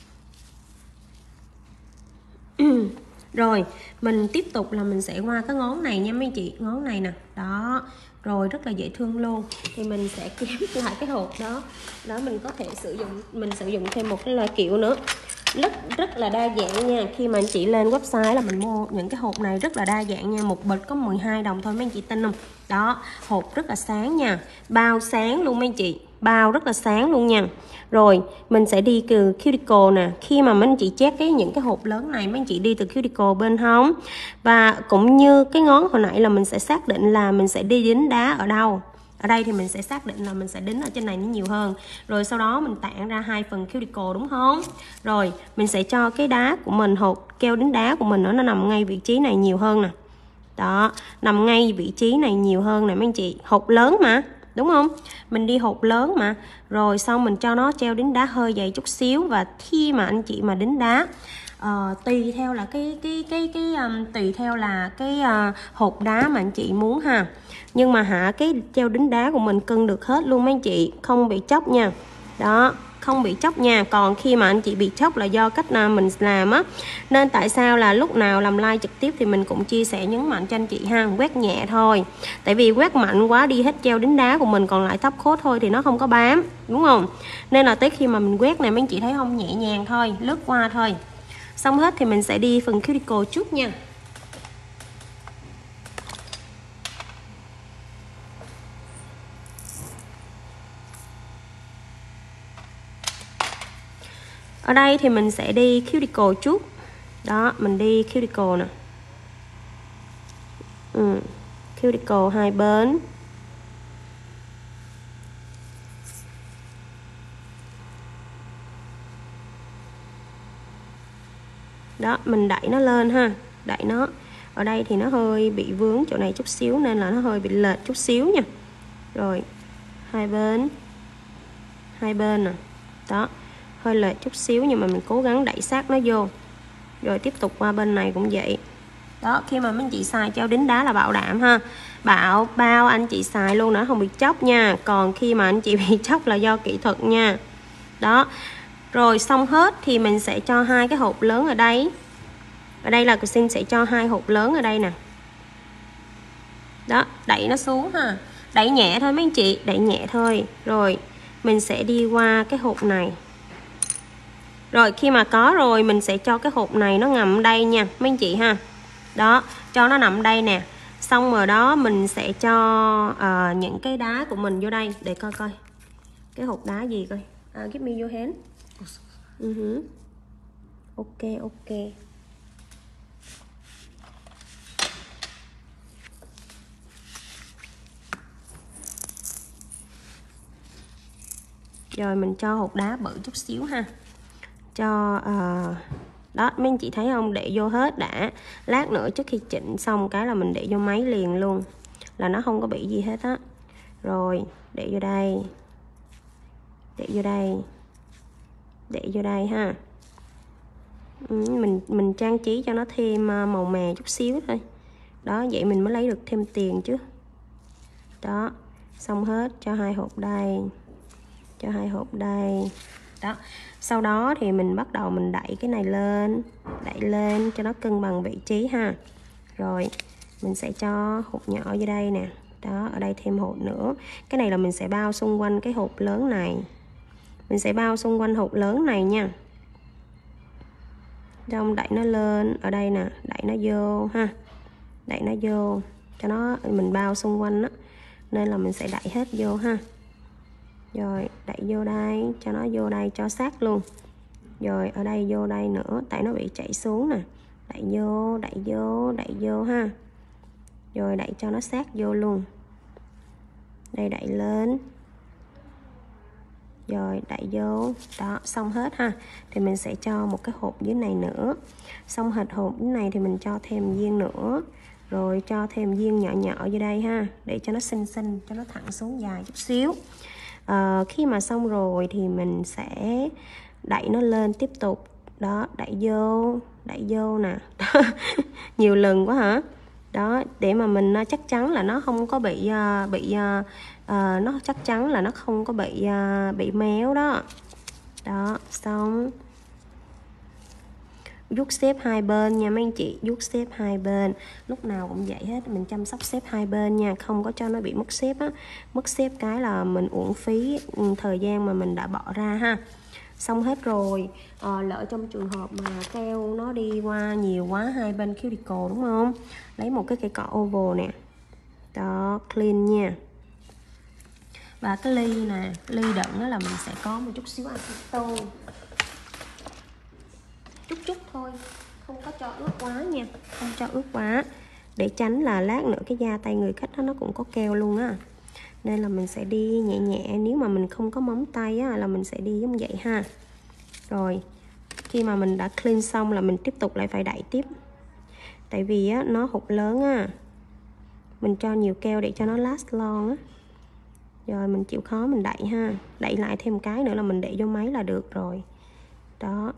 Rồi mình tiếp tục là mình sẽ qua cái ngón này nha mấy chị, ngón này nè. Đó, rồi rất là dễ thương luôn. Thì mình sẽ kéo lại cái hộp đó. Đó, mình có thể sử dụng, mình sử dụng thêm một cái loại kiểu nữa, rất rất là đa dạng nha. Khi mà anh chị lên website là mình mua những cái hộp này rất là đa dạng nha. Một bịch có mười hai đồng thôi mấy anh chị tin không? Đó, hộp rất là sáng nha, bao sáng luôn mấy anh chị, bao rất là sáng luôn nha. Rồi mình sẽ đi từ cuticle nè. Khi mà mấy anh chị check cái những cái hộp lớn này, mấy anh chị đi từ cuticle bên hông. Và cũng như cái ngón hồi nãy là mình sẽ xác định là mình sẽ đi đính đá ở đâu. Ở đây thì mình sẽ xác định là mình sẽ đính ở trên này nó nhiều hơn. Rồi sau đó mình tản ra hai phần cuticle, đúng không? Rồi mình sẽ cho cái đá của mình, hộp keo đính đá của mình nó nằm ngay vị trí này nhiều hơn nè. Đó, nằm ngay vị trí này nhiều hơn nè mấy anh chị. Hộp lớn mà, đúng không? Mình đi hộp lớn mà. Rồi xong mình cho nó treo đính đá hơi dày chút xíu. Và khi mà anh chị mà đính đá, uh, tùy theo là cái cái cái cái um, tùy theo là cái uh, hộp đá mà anh chị muốn ha. Nhưng mà hả, cái treo đính đá của mình cân được hết luôn mấy anh chị, không bị chóc nha. Đó, không bị chóc nha. Còn khi mà anh chị bị chóc là do cách nào mình làm á. Nên tại sao là lúc nào làm live trực tiếp thì mình cũng chia sẻ nhấn mạnh cho anh chị ha, quét nhẹ thôi. Tại vì quét mạnh quá đi hết treo đính đá của mình, còn lại top coat thôi thì nó không có bám, đúng không? Nên là tới khi mà mình quét này mấy anh chị thấy không, nhẹ nhàng thôi, lướt qua thôi. Xong hết thì mình sẽ đi phần cuticle chút nha. Ở đây thì mình sẽ đi cuticle chút. Đó, mình đi cuticle nè. Ừ, cuticle hai bên. Đó, mình đẩy nó lên ha, đẩy nó. Ở đây thì nó hơi bị vướng chỗ này chút xíu nên là nó hơi bị lệch chút xíu nha. Rồi, hai bên. Hai bên nè. Đó, hơi lệch chút xíu nhưng mà mình cố gắng đẩy sát nó vô. Rồi tiếp tục qua bên này cũng vậy. Đó, khi mà mấy anh chị xài treo đính đá là bảo đảm ha. Bảo bao anh chị xài luôn nữa không bị chóc nha. Còn khi mà anh chị bị chóc là do kỹ thuật nha. Đó. Rồi xong hết thì mình sẽ cho hai cái hộp lớn ở đây. Ở đây là cô xin sẽ cho hai hộp lớn ở đây nè. Đó, đẩy nó xuống ha. Đẩy nhẹ thôi mấy anh chị, đẩy nhẹ thôi. Rồi, mình sẽ đi qua cái hộp này. Rồi khi mà có rồi mình sẽ cho cái hộp này nó nằm ở đây nha mấy anh chị ha. Đó, cho nó nằm đây nè. Xong rồi đó mình sẽ cho uh, những cái đá của mình vô đây. Để coi coi cái hộp đá gì coi. uh, Give me your hand. uh -huh. Ok, ok. Rồi mình cho hộp đá bự chút xíu ha. Cho uh, đó mấy anh chị thấy không, để vô hết đã. Lát nữa trước khi chỉnh xong cái là mình để vô máy liền luôn, là nó không có bị gì hết á. Rồi để vô đây, để vô đây, để vô đây ha. ừ, mình mình trang trí cho nó thêm màu mè chút xíu thôi. Đó, vậy mình mới lấy được thêm tiền chứ. Đó, xong hết. Cho hai hộp đây, cho hai hộp đây. Đó, sau đó thì mình bắt đầu mình đẩy cái này lên, đẩy lên cho nó cân bằng vị trí ha. Rồi mình sẽ cho hộp nhỏ vô đây nè. Đó, ở đây thêm hộp nữa. Cái này là mình sẽ bao xung quanh cái hộp lớn này. Mình sẽ bao xung quanh hộp lớn này nha. Trong đẩy nó lên, ở đây nè, đẩy nó vô ha. Đẩy nó vô cho nó, mình bao xung quanh đó, nên là mình sẽ đẩy hết vô ha. Rồi đẩy vô đây, cho nó vô đây cho sát luôn. Rồi ở đây vô đây nữa, tại nó bị chảy xuống nè. Đẩy vô, đẩy vô, đẩy vô ha. Rồi đẩy cho nó sát vô luôn. Đây đẩy lên. Rồi đẩy vô. Đó, xong hết ha. Thì mình sẽ cho một cái hộp dưới này nữa. Xong hết hộp dưới này thì mình cho thêm viên nữa. Rồi cho thêm viên nhỏ nhỏ vô đây ha. Để cho nó xinh xinh, cho nó thẳng xuống dài chút xíu. À, khi mà xong rồi thì mình sẽ đẩy nó lên tiếp tục. Đó, đẩy vô, đẩy vô nè. Nhiều lần quá hả? Đó, để mà mình chắc chắn là nó không có bị uh, bị uh, uh, nó chắc chắn là nó không có bị uh, bị méo đó. Đó, xong vuốt xếp hai bên nha mấy anh chị, vuốt xếp hai bên. Lúc nào cũng vậy hết, mình chăm sóc xếp hai bên nha, không có cho nó bị mất xếp á. Mất xếp cái là mình uổng phí thời gian mà mình đã bỏ ra ha. Xong hết rồi. À, lỡ trong trường hợp mà keo nó đi qua nhiều quá hai bên cuticle đúng không? Lấy một cái cây cọ oval nè. Đó, clean nha. Và cái ly nè, ly đựng đó là mình sẽ có một chút xíu aceton. Chút chút thôi, không có cho ướt quá nha, không cho ướt quá, để tránh là lát nữa cái da tay người khách đó nó cũng có keo luôn á. Nên là mình sẽ đi nhẹ nhẹ, nếu mà mình không có móng tay á, là mình sẽ đi giống vậy ha. Rồi khi mà mình đã clean xong là mình tiếp tục lại phải đẩy tiếp. Tại vì á, nó hộp lớn á, mình cho nhiều keo để cho nó last long á. Rồi mình chịu khó mình đẩy ha. Đẩy lại thêm cái nữa là mình để vô máy là được rồi. Đó.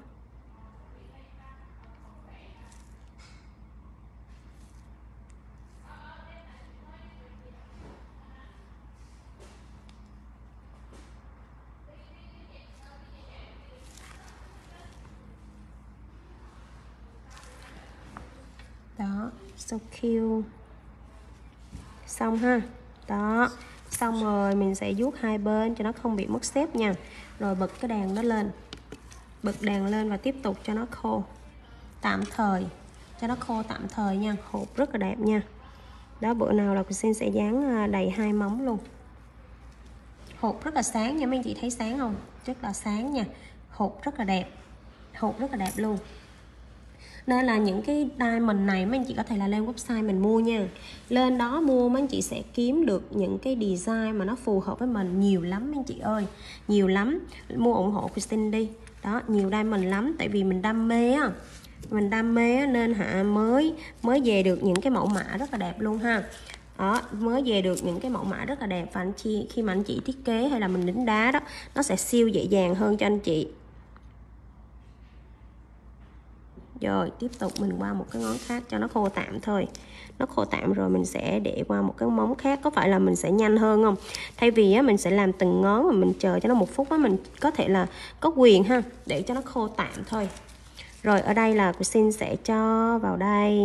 Đó, so cute. Xong ha. Đó, xong rồi mình sẽ vuốt hai bên cho nó không bị mất xếp nha. Rồi bật cái đèn nó lên. Bật đèn lên và tiếp tục cho nó khô. Tạm thời, cho nó khô tạm thời nha. Hộp rất là đẹp nha. Đó, bữa nào là cô xin sẽ dán đầy hai móng luôn. Hộp rất là sáng nha, mấy anh chị thấy sáng không? Rất là sáng nha. Hộp rất là đẹp. Hộp rất là đẹp luôn. Nên là những cái diamond này mấy anh chị có thể là lên website mình mua nha. Lên đó mua mấy anh chị sẽ kiếm được những cái design mà nó phù hợp với mình nhiều lắm mấy anh chị ơi. Nhiều lắm. Mua ủng hộ Christine đi. Đó, nhiều diamond lắm. Tại vì mình đam mê á. Mình đam mê á, nên hả mới mới về được những cái mẫu mã rất là đẹp luôn ha. Đó, mới về được những cái mẫu mã rất là đẹp. Và anh chị khi mà anh chị thiết kế hay là mình đính đá đó, nó sẽ siêu dễ dàng hơn cho anh chị. Rồi tiếp tục mình qua một cái ngón khác cho nó khô tạm thôi. Nó khô tạm rồi mình sẽ để qua một cái móng khác. Có phải là mình sẽ nhanh hơn không? Thay vì á, mình sẽ làm từng ngón mà mình chờ cho nó một phút á, mình có thể là có quyền ha, để cho nó khô tạm thôi. Rồi ở đây là cô xin sẽ cho vào đây.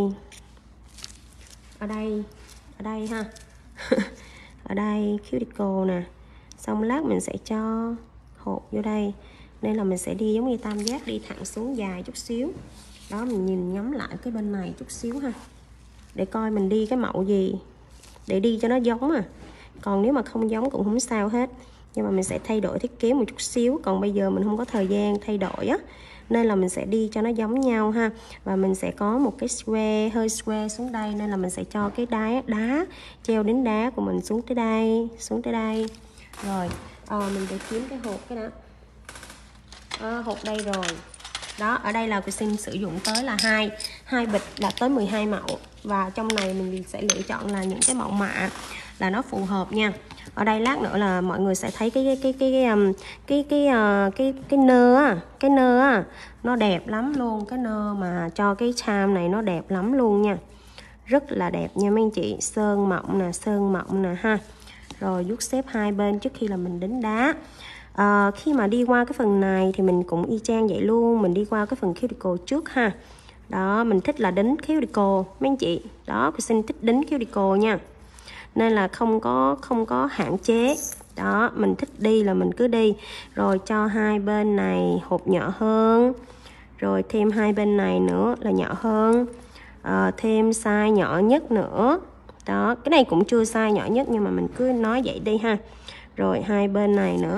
Ở đây, ở đây ha. Ở đây cuticle nè. Xong lát mình sẽ cho hột vô đây. Nên là mình sẽ đi giống như tam giác, đi thẳng xuống dài chút xíu. Đó, mình nhìn nhắm lại cái bên này chút xíu ha, để coi mình đi cái mẫu gì, để đi cho nó giống à. Còn nếu mà không giống cũng không sao hết, nhưng mà mình sẽ thay đổi thiết kế một chút xíu. Còn bây giờ mình không có thời gian thay đổi á, nên là mình sẽ đi cho nó giống nhau ha. Và mình sẽ có một cái square, hơi square xuống đây, nên là mình sẽ cho cái đá đá treo đến đá của mình xuống tới đây, xuống tới đây. Rồi à, mình để kiếm cái hộp cái đó. À, hộp đây rồi. Đó, ở đây là cô xin sử dụng tới là hai hai bịch là tới mười hai mẫu, và trong này mình sẽ lựa chọn là những cái mẫu mạ là nó phù hợp nha. Ở đây lát nữa là mọi người sẽ thấy cái cái cái cái cái cái cái cái, cái, cái nơ á, cái nơ á nó đẹp lắm luôn. Cái nơ mà cho cái charm này nó đẹp lắm luôn nha, rất là đẹp nha mấy anh chị. Sơn mỏng nè, sơn mỏng nè ha. Rồi vuốt xếp hai bên trước khi là mình đính đá. À, khi mà đi qua cái phần này thì mình cũng y chang vậy luôn, mình đi qua cái phần cuticle trước ha. Đó, mình thích là đính cuticle mấy anh chị. Đó, cô xin thích đính cuticle nha, nên là không có không có hạn chế. Đó, mình thích đi là mình cứ đi. Rồi cho hai bên này hộp nhỏ hơn, rồi thêm hai bên này nữa là nhỏ hơn. À, thêm size nhỏ nhất nữa. Đó, cái này cũng chưa size nhỏ nhất nhưng mà mình cứ nói vậy đi ha. Rồi hai bên này nữa.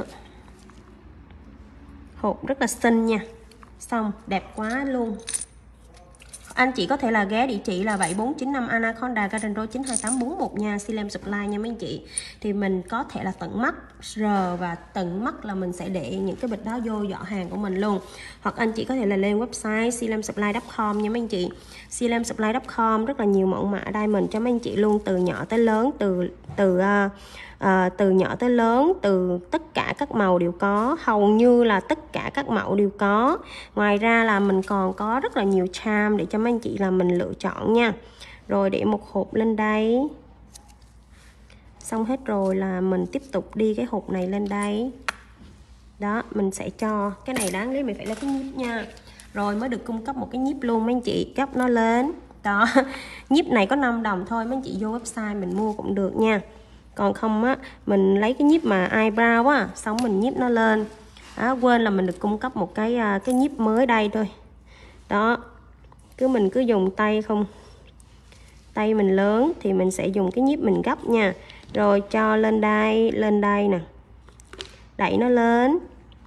Hộp rất là xinh nha. Xong, đẹp quá luôn. Anh chị có thể là ghé địa chỉ là bảy bốn chín năm Anaconda Garden Road chín hai tám bốn một nha, Silam Supply nha mấy anh chị. Thì mình có thể là tận mắt rờ và tận mắt là mình sẽ để những cái bịch đó vô giỏ hàng của mình luôn. Hoặc anh chị có thể là lên website silam supply chấm com nha mấy anh chị. silam supply chấm com rất là nhiều mẫu mã diamond cho mấy anh chị luôn, từ nhỏ tới lớn, từ từ uh, À, từ nhỏ tới lớn, từ tất cả các màu đều có, hầu như là tất cả các mẫu đều có. Ngoài ra là mình còn có rất là nhiều charm để cho mấy anh chị là mình lựa chọn nha. Rồi để một hộp lên đây. Xong hết rồi là mình tiếp tục đi cái hộp này lên đây. Đó, mình sẽ cho cái này đáng lý mình phải lấy cái nhíp nha. Rồi mới được cung cấp một cái nhíp luôn mấy anh chị, gấp nó lên. Đó, nhíp này có năm đồng thôi, mấy anh chị vô website mình mua cũng được nha. Còn không á, mình lấy cái nhíp mà eyebrow á, xong mình nhíp nó lên. Đó, quên là mình được cung cấp một cái cái nhíp mới đây thôi. Đó, cứ mình cứ dùng tay không. Tay mình lớn thì mình sẽ dùng cái nhíp mình gấp nha. Rồi cho lên đây, lên đây nè. Đẩy nó lên.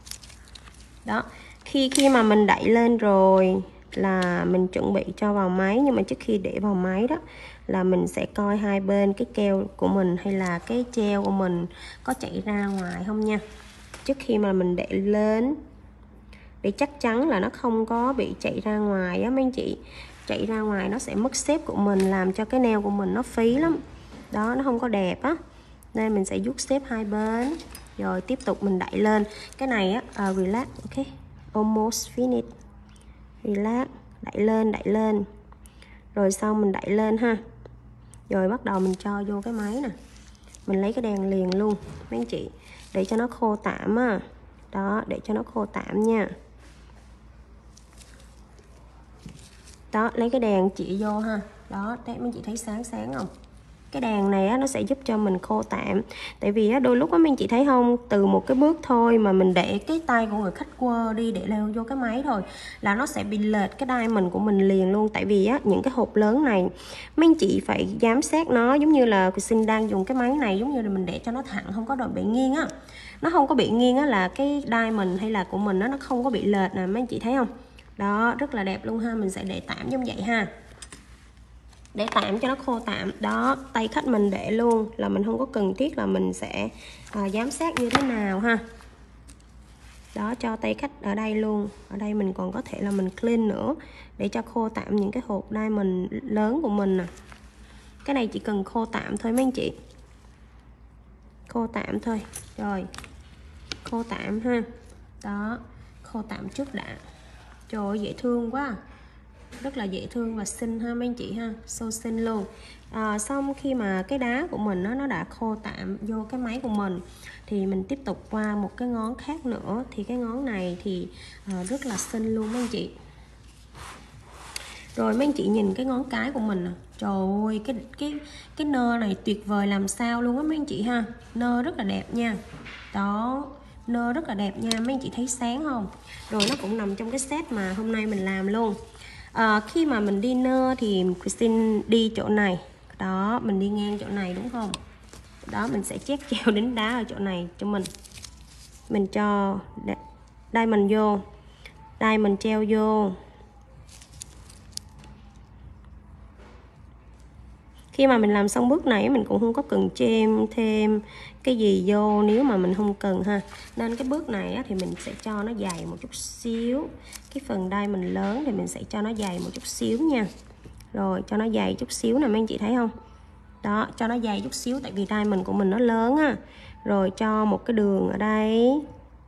Đó, khi khi mà mình đẩy lên rồi là mình chuẩn bị cho vào máy. Nhưng mà trước khi để vào máy đó là mình sẽ coi hai bên cái keo của mình hay là cái treo của mình có chảy ra ngoài không nha. Trước khi mà mình để lên, để chắc chắn là nó không có bị chảy ra ngoài á mấy anh chị. Chảy ra ngoài nó sẽ mất shape của mình, làm cho cái nail của mình nó phí lắm. Đó, nó không có đẹp á. Nên mình sẽ vuốt xếp hai bên. Rồi tiếp tục mình đẩy lên. Cái này á, uh, relax, ok. Almost finished. Relax, đẩy lên, đẩy lên. Rồi xong mình đẩy lên ha. Rồi bắt đầu mình cho vô cái máy nè. Mình lấy cái đèn liền luôn mấy anh chị, để cho nó khô tạm á. Đó, để cho nó khô tạm nha. Đó, lấy cái đèn chỉ vô ha. Đó, đấy mấy chị thấy sáng sáng không? Cái đèn này á, nó sẽ giúp cho mình khô tạm. Tại vì á, đôi lúc á mấy chị thấy không, từ một cái bước thôi mà mình để cái tay của người khách quơ đi để leo vô cái máy thôi là nó sẽ bị lệch cái diamond của mình liền luôn. Tại vì á, những cái hộp lớn này mấy anh chị phải giám sát nó, giống như là Xin đang dùng cái máy này, giống như là mình để cho nó thẳng, không có bị nghiêng á. Nó không có bị nghiêng á là cái diamond hay là của mình á, nó không có bị lệch nè mấy anh chị thấy không? Đó, rất là đẹp luôn ha. Mình sẽ để tạm giống vậy ha, để tạm cho nó khô tạm. Đó, tay khách mình để luôn, là mình không có cần thiết là mình sẽ à, giám sát như thế nào ha. Đó, cho tay khách ở đây luôn. Ở đây mình còn có thể là mình clean nữa, để cho khô tạm những cái hộp diamond lớn của mình nè. Cái này chỉ cần khô tạm thôi mấy anh chị, khô tạm thôi. Rồi, khô tạm ha. Đó, khô tạm trước đã. Trời ơi, dễ thương quá. rất là dễ thương và xinh ha mấy anh chị ha, so xinh luôn. À, xong khi mà cái đá của mình nó nó đã khô tạm vô cái máy của mình thì mình tiếp tục qua một cái ngón khác nữa. Thì cái ngón này thì à, rất là xinh luôn mấy anh chị. Rồi mấy anh chị nhìn cái ngón cái của mình nè, trời ơi cái cái cái nơ này tuyệt vời làm sao luôn á mấy anh chị ha, nơ rất là đẹp nha. Đó, nơ rất là đẹp nha, mấy anh chị thấy sáng không? Rồi nó cũng nằm trong cái set mà hôm nay mình làm luôn. À, khi mà mình đi nơ thì Christine đi chỗ này, đó mình đi ngang chỗ này đúng không? Đó mình sẽ chét treo đính đá ở chỗ này cho mình. Mình cho diamond vô, diamond treo vô. Khi mà mình làm xong bước này mình cũng không có cần chêm thêm cái gì vô nếu mà mình không cần ha. Nên cái bước này thì mình sẽ cho nó dày một chút xíu. Cái phần đai mình lớn thì mình sẽ cho nó dày một chút xíu nha. Rồi cho nó dày chút xíu nè mấy anh chị thấy không? Đó, cho nó dày chút xíu tại vì đai mình của mình nó lớn á. Rồi cho một cái đường ở đây.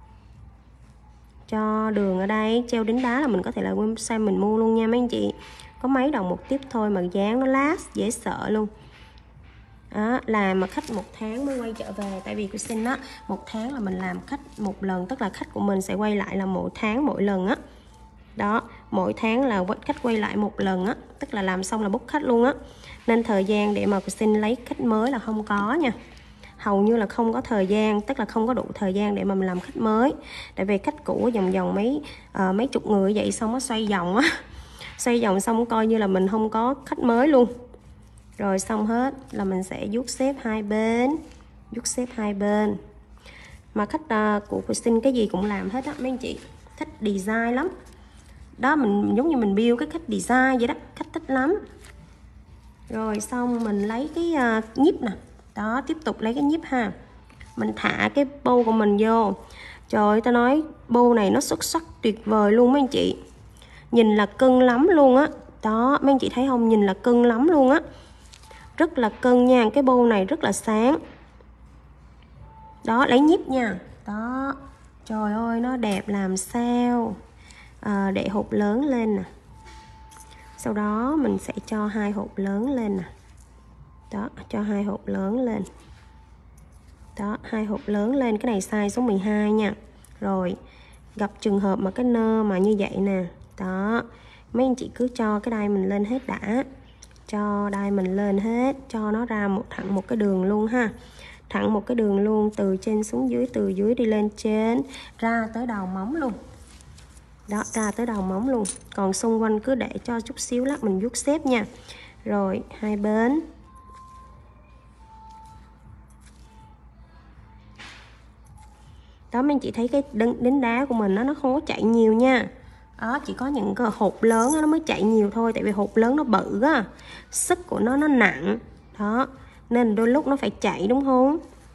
Cho đường ở đây, treo đính đá là mình có thể là website mình mua luôn nha mấy anh chị. Có mấy đồng một tiếp thôi mà dáng nó last dễ sợ luôn. Đó, làm mà khách một tháng mới quay trở về. Tại vì tôi xin á, một tháng là mình làm khách một lần, tức là khách của mình sẽ quay lại là mỗi tháng mỗi lần á. Đó, mỗi tháng là khách quay lại một lần á, tức là làm xong là book khách luôn á. Nên thời gian để mà tôi xin lấy khách mới là không có nha. Hầu như là không có thời gian, tức là không có đủ thời gian để mà mình làm khách mới. Tại vì khách cũ vòng vòng mấy uh, mấy chục người vậy xong nó xoay vòng á. Xoay vòng xong coi như là mình không có khách mới luôn. Rồi xong hết là mình sẽ vuốt xếp hai bên, vuốt xếp hai bên. Mà khách uh, của Christine cái gì cũng làm hết á mấy anh chị, thích design lắm. Đó mình giống như mình build cái khách design vậy đó, khách thích lắm. Rồi xong mình lấy cái uh, nhíp nè. Đó, tiếp tục lấy cái nhíp ha. Mình thả cái bow của mình vô. Trời ơi, ta nói bow này nó xuất sắc tuyệt vời luôn mấy anh chị. Nhìn là cưng lắm luôn á. Đó, mấy anh chị thấy không? Nhìn là cưng lắm luôn á. Rất là cưng nha, cái bow này rất là sáng. Đó, lấy nhíp nha. Đó, trời ơi, nó đẹp làm sao. À, để hộp lớn lên nè. Sau đó mình sẽ cho hai hộp lớn lên nè. Đó, cho hai hộp lớn lên. Đó, hai hộp lớn lên. Cái này size số mười hai nha. Rồi, gặp trường hợp mà cái nơ mà như vậy nè. Đó, mấy anh chị cứ cho cái đai mình lên hết đã. Cho đai mình lên hết. Cho nó ra một thẳng một cái đường luôn ha. Thẳng một cái đường luôn. Từ trên xuống dưới, từ dưới đi lên trên. Ra tới đầu móng luôn. Đó, ra tới đầu móng luôn. Còn xung quanh cứ để cho chút xíu lát mình vuốt xếp nha. Rồi, hai bên. Đó mấy anh chị thấy cái đính đá của mình nó nó không có chạy nhiều nha. Đó, chỉ có những cái hộp lớn nó mới chạy nhiều thôi. Tại vì hộp lớn nó bự á, sức của nó nó nặng. Đó, nên đôi lúc nó phải chạy đúng không?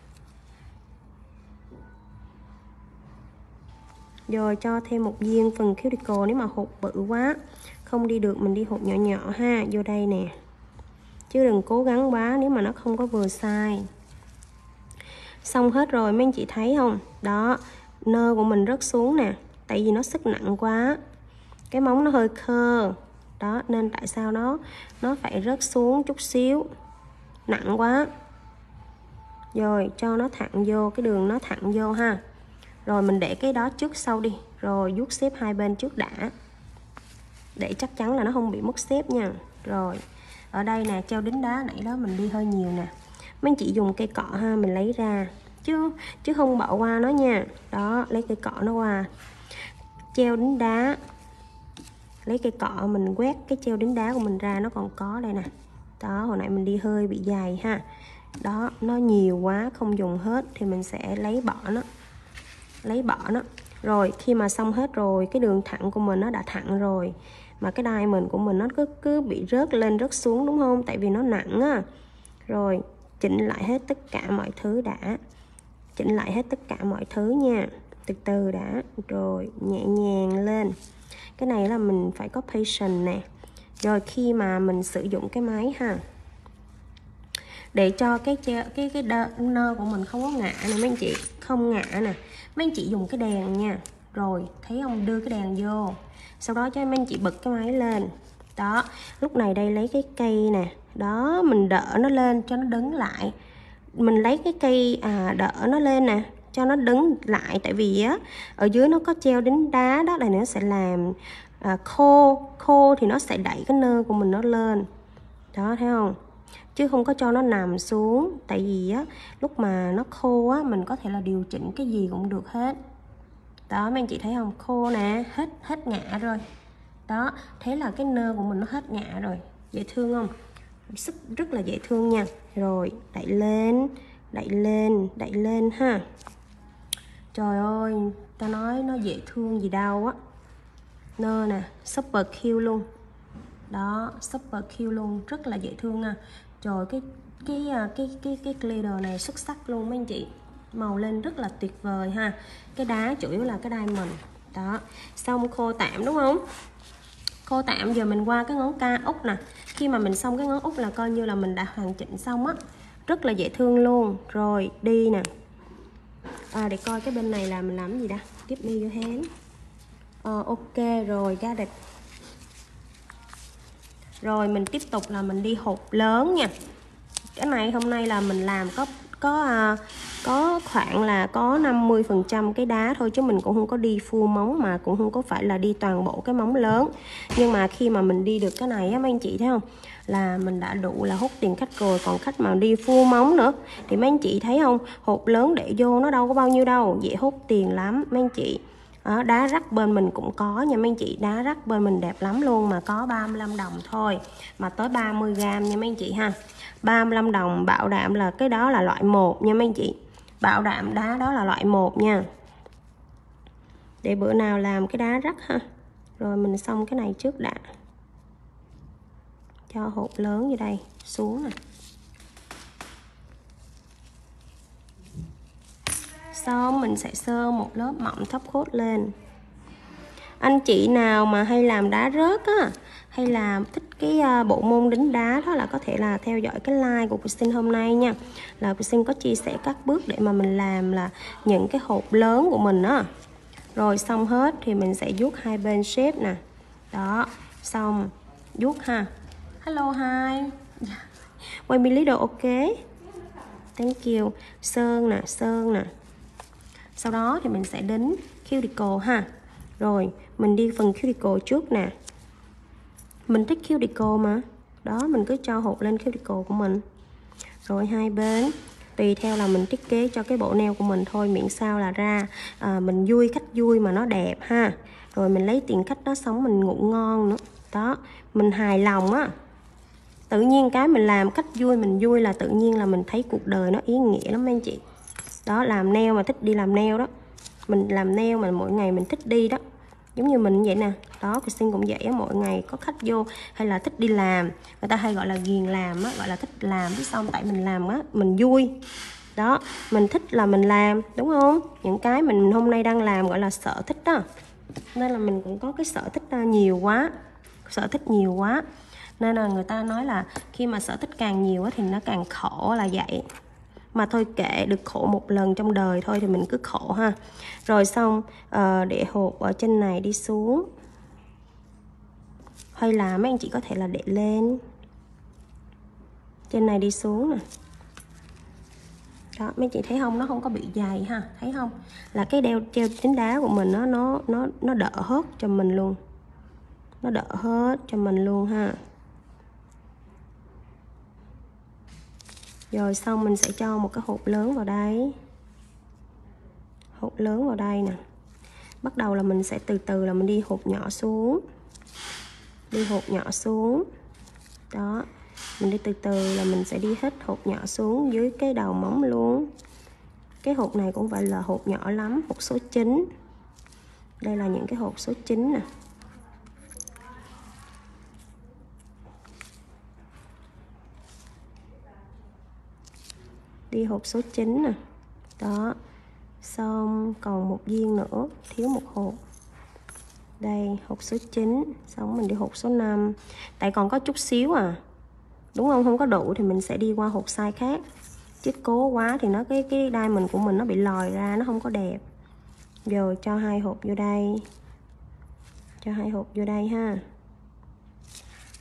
Rồi cho thêm một viên phần cuticle. Nếu mà hộp bự quá không đi được mình đi hộp nhỏ nhỏ ha. Vô đây nè. Chứ đừng cố gắng quá nếu mà nó không có vừa size. Xong hết rồi mấy anh chị thấy không? Đó, nơ của mình rớt xuống nè. Tại vì nó sức nặng quá. Cái móng nó hơi khơ. Đó, nên tại sao nó Nó phải rớt xuống chút xíu. Nặng quá. Rồi, cho nó thẳng vô. Cái đường nó thẳng vô ha. Rồi mình để cái đó trước sau đi. Rồi vuốt xếp hai bên trước đã. Để chắc chắn là nó không bị mất xếp nha. Rồi, ở đây nè, treo đính đá nãy đó mình đi hơi nhiều nè. Mấy anh chị dùng cây cọ ha, mình lấy ra. Chứ chứ không bỏ qua nó nha. Đó, lấy cây cọ nó qua. Treo đính đá. Lấy cây cọ mình quét cái treo đính đá của mình ra. Nó còn có đây nè. Đó, hồi nãy mình đi hơi bị dày ha. Đó, nó nhiều quá không dùng hết thì mình sẽ lấy bỏ nó. Lấy bỏ nó. Rồi, khi mà xong hết rồi, cái đường thẳng của mình nó đã thẳng rồi. Mà cái đai mình của mình nó cứ, cứ bị rớt lên rớt xuống đúng không? Tại vì nó nặng á. Rồi, chỉnh lại hết tất cả mọi thứ đã. Chỉnh lại hết tất cả mọi thứ nha. Từ từ đã. Rồi, nhẹ nhàng lên. Cái này là mình phải có patience nè. Rồi khi mà mình sử dụng cái máy ha, để cho cái cái cái nơ của mình không có ngã nè mấy anh chị, không ngã nè. Mấy anh chị dùng cái đèn nha. Rồi, thấy không, đưa cái đèn vô. Sau đó cho mấy anh chị bật cái máy lên. Đó, lúc này đây lấy cái cây nè, đó mình đỡ nó lên cho nó đứng lại. Mình lấy cái cây à, đỡ nó lên nè cho nó đứng lại, tại vì á ở dưới nó có treo đính đá đó, là nó sẽ làm à, khô khô thì nó sẽ đẩy cái nơ của mình nó lên. Đó, thấy không? Chứ không có cho nó nằm xuống, tại vì á lúc mà nó khô á mình có thể là điều chỉnh cái gì cũng được hết. Đó, mấy anh chị thấy không? Khô nè, hết hết ngã rồi. Đó, thế là cái nơ của mình nó hết ngã rồi. Dễ thương không? Sức rất là dễ thương nha. Rồi, đẩy lên, đẩy lên, đẩy lên ha. Trời ơi, ta nói nó dễ thương gì đâu á. Nơ nè, super cute luôn. Đó, super cute luôn, rất là dễ thương nha. Trời, cái cái cái cái cái glitter này xuất sắc luôn mấy anh chị. Màu lên rất là tuyệt vời ha. Cái đá chủ yếu là cái diamond. Đó, xong khô tạm đúng không? Khô tạm, giờ mình qua cái ngón ca út nè. Khi mà mình xong cái ngón út là coi như là mình đã hoàn chỉnh xong á. Rất là dễ thương luôn. Rồi đi nè. À, để coi cái bên này là mình làm gì đã. Give me your hand. Ờ, ok rồi, got it. Rồi mình tiếp tục là mình đi hộp lớn nha. Cái này hôm nay là mình làm có có uh, có khoảng là có năm mươi phần trăm cái đá thôi, chứ mình cũng không có đi full móng, mà cũng không có phải là đi toàn bộ cái móng lớn. Nhưng mà khi mà mình đi được cái này á mấy anh chị thấy không, là mình đã đủ là hút tiền khách rồi. Còn khách mà đi full móng nữa thì mấy anh chị thấy không, hộp lớn để vô nó đâu có bao nhiêu đâu, dễ hút tiền lắm mấy anh chị. Đó, đá rắc bên mình cũng có nha mấy anh chị. Đá rắc bên mình đẹp lắm luôn, mà có ba mươi lăm đồng thôi, mà tới ba mươi gram nha mấy anh chị ha. Ba mươi lăm đồng, bảo đảm là cái đó là loại một nha mấy anh chị. Bảo đảm đá đó là loại một nha. Để bữa nào làm cái đá rắc ha. Rồi mình xong cái này trước đã. Cho hộp lớn vô đây, xuống nè. Xong mình sẽ sơn một lớp mỏng top coat lên. Anh chị nào mà hay làm đá rớt á, hay là thích cái bộ môn đính đá đó, là có thể là theo dõi cái like của Christine hôm nay nha. Là Christine có chia sẻ các bước để mà mình làm là những cái hộp lớn của mình á. Rồi xong hết thì mình sẽ vuốt hai bên shape nè. Đó, xong vuốt ha. Hello hi. Quay me little, ok. Thank you. Sơn nè, sơn nè. Sau đó thì mình sẽ đính cuticle ha. Rồi, mình đi phần cuticle trước nè. Mình thích cuticle mà. Đó, mình cứ cho hột lên cuticle của mình. Rồi hai bên, tùy theo là mình thiết kế cho cái bộ nail của mình thôi, miễn sao là ra à, mình vui, khách vui mà nó đẹp ha. Rồi mình lấy tiền khách đó sống mình ngủ ngon nữa. Đó, mình hài lòng á. Tự nhiên cái mình làm khách vui, mình vui là tự nhiên là mình thấy cuộc đời nó ý nghĩa lắm anh chị. Đó, làm nail mà thích đi làm nail đó. Mình làm nail mà mỗi ngày mình thích đi đó. Giống như mình vậy nè. Đó, Christine cũng vậy á, mỗi ngày có khách vô hay là thích đi làm, người ta hay gọi là ghiền làm á, gọi là thích làm, biết xong tại mình làm á, mình vui. Đó, mình thích là mình làm, đúng không? Những cái mình hôm nay đang làm gọi là sở thích đó. Nên là mình cũng có cái sở thích nhiều quá. Sở thích nhiều quá. Nên là người ta nói là khi mà sở thích càng nhiều á thì nó càng khổ là vậy. Mà thôi kệ, được khổ một lần trong đời thôi thì mình cứ khổ ha. Rồi xong uh, để hộp ở trên này đi xuống. Hay là mấy anh chị có thể là để lên. Trên này đi xuống nè. Đó, mấy chị thấy không, nó không có bị dày ha, thấy không? Là cái đeo treo đính đá của mình nó nó nó nó đỡ hết cho mình luôn. Nó đỡ hết cho mình luôn ha. Rồi xong mình sẽ cho một cái hộp lớn vào đây. Hộp lớn vào đây nè. Bắt đầu là mình sẽ từ từ là mình đi hộp nhỏ xuống. Đi hộp nhỏ xuống. Đó. Mình đi từ từ là mình sẽ đi hết hộp nhỏ xuống dưới cái đầu móng luôn. Cái hộp này cũng phải là hộp nhỏ lắm, hộp số chín. Đây là những cái hộp số chín nè. Đi hộp số chín nè. Đó. Xong còn một viên nữa, thiếu một hộp. Đây, hộp số chín. Xong mình đi hộp số năm. Tại còn có chút xíu à. Đúng không? Không có đủ thì mình sẽ đi qua hộp size khác. Chứ cố quá thì nó cái cái diamond của mình nó bị lòi ra, nó không có đẹp. Rồi cho hai hộp vô đây. Cho hai hộp vô đây ha.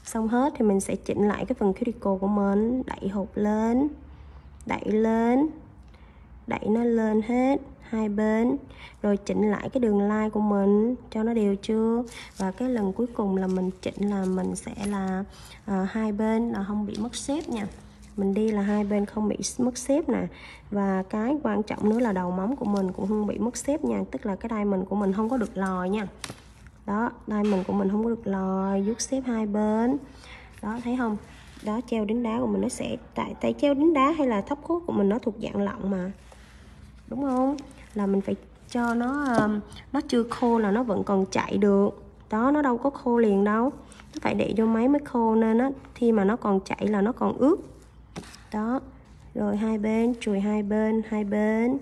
Xong hết thì mình sẽ chỉnh lại cái phần cuticle của mình, đẩy hột lên, đẩy lên, đẩy nó lên hết hai bên, rồi chỉnh lại cái đường line của mình cho nó đều chưa. Và cái lần cuối cùng là mình chỉnh là mình sẽ là à, hai bên là không bị mất shape nha. Mình đi là hai bên không bị mất shape nè. Và cái quan trọng nữa là đầu móng của mình cũng không bị mất shape nha. Tức là cái diamond của mình không có được lòi nha. Đó, diamond của mình không có được lòi, vuốt xếp hai bên. Đó, thấy không? Đó, treo đính đá của mình nó sẽ, tại tại treo đính đá hay là top coat của mình nó thuộc dạng lỏng mà, đúng không? Là mình phải cho nó nó chưa khô là nó vẫn còn chạy được. Đó, nó đâu có khô liền đâu, nó phải để vô máy mới khô, nên á khi mà nó còn chạy là nó còn ướt. Đó, rồi hai bên, chùi hai bên, hai bên.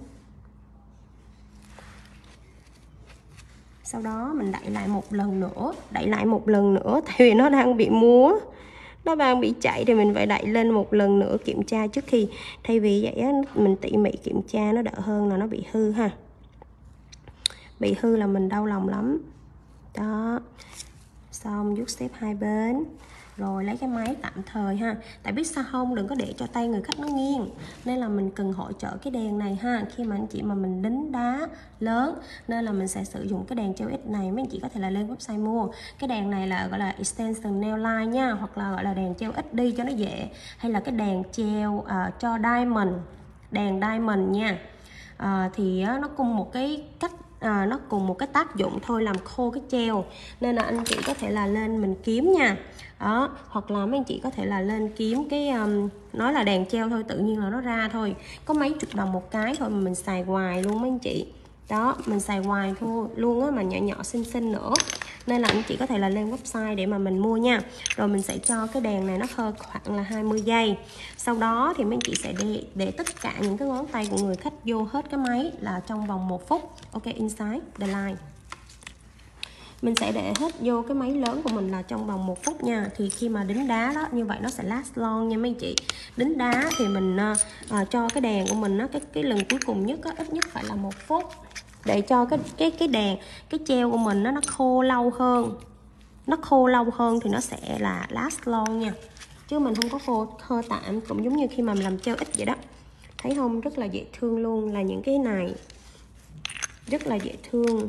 Sau đó mình đẩy lại một lần nữa, đẩy lại một lần nữa tại vì nó đang bị múa, nó đang bị chạy thì mình phải đẩy lên một lần nữa kiểm tra trước khi, thay vì vậy á, mình tỉ mỉ kiểm tra nó đỡ hơn là nó bị hư ha. Bị hư là mình đau lòng lắm. Đó, xong vuốt xếp hai bên. Rồi lấy cái máy tạm thời ha. Tại biết sao không, đừng có để cho tay người khách nó nghiêng, nên là mình cần hỗ trợ cái đèn này ha. Khi mà anh chị mà mình đính đá lớn, nên là mình sẽ sử dụng cái đèn treo ít này. Mấy anh chị có thể là lên website mua. Cái đèn này là gọi là extension nail line nha, hoặc là gọi là đèn treo ít đi cho nó dễ. Hay là cái đèn treo uh, cho diamond, đèn diamond nha. Uh, thì uh, nó cùng một cái cách, À, nó cùng một cái tác dụng thôi, làm khô cái treo. Nên là anh chị có thể là lên mình kiếm nha. Đó, hoặc là mấy anh chị có thể là lên kiếm cái um, nói là đèn treo thôi, tự nhiên là nó ra thôi. Có mấy chục đồng một cái thôi mà mình xài hoài luôn mấy anh chị. Đó, mình xài hoài thôi luôn á, mà nhỏ nhỏ xinh xinh nữa. Nên là anh chị có thể là lên website để mà mình mua nha. Rồi mình sẽ cho cái đèn này nó khô khoảng là hai mươi giây. Sau đó thì mấy anh chị sẽ để, để tất cả những cái ngón tay của người khách vô hết cái máy là trong vòng một phút. Ok, inside the line. Mình sẽ để hết vô cái máy lớn của mình là trong vòng một phút nha. Thì khi mà đính đá đó, như vậy nó sẽ last long nha mấy anh chị. Đính đá thì mình uh, cho cái đèn của mình đó, cái cái lần cuối cùng nhất đó, ít nhất phải là một phút, để cho cái cái cái đèn, cái treo của mình nó nó khô lâu hơn. Nó khô lâu hơn thì nó sẽ là last long nha. Chứ mình không có khô khô tạm, cũng giống như khi mà mình làm treo ít vậy đó. Thấy không? Rất là dễ thương luôn, là những cái này rất là dễ thương.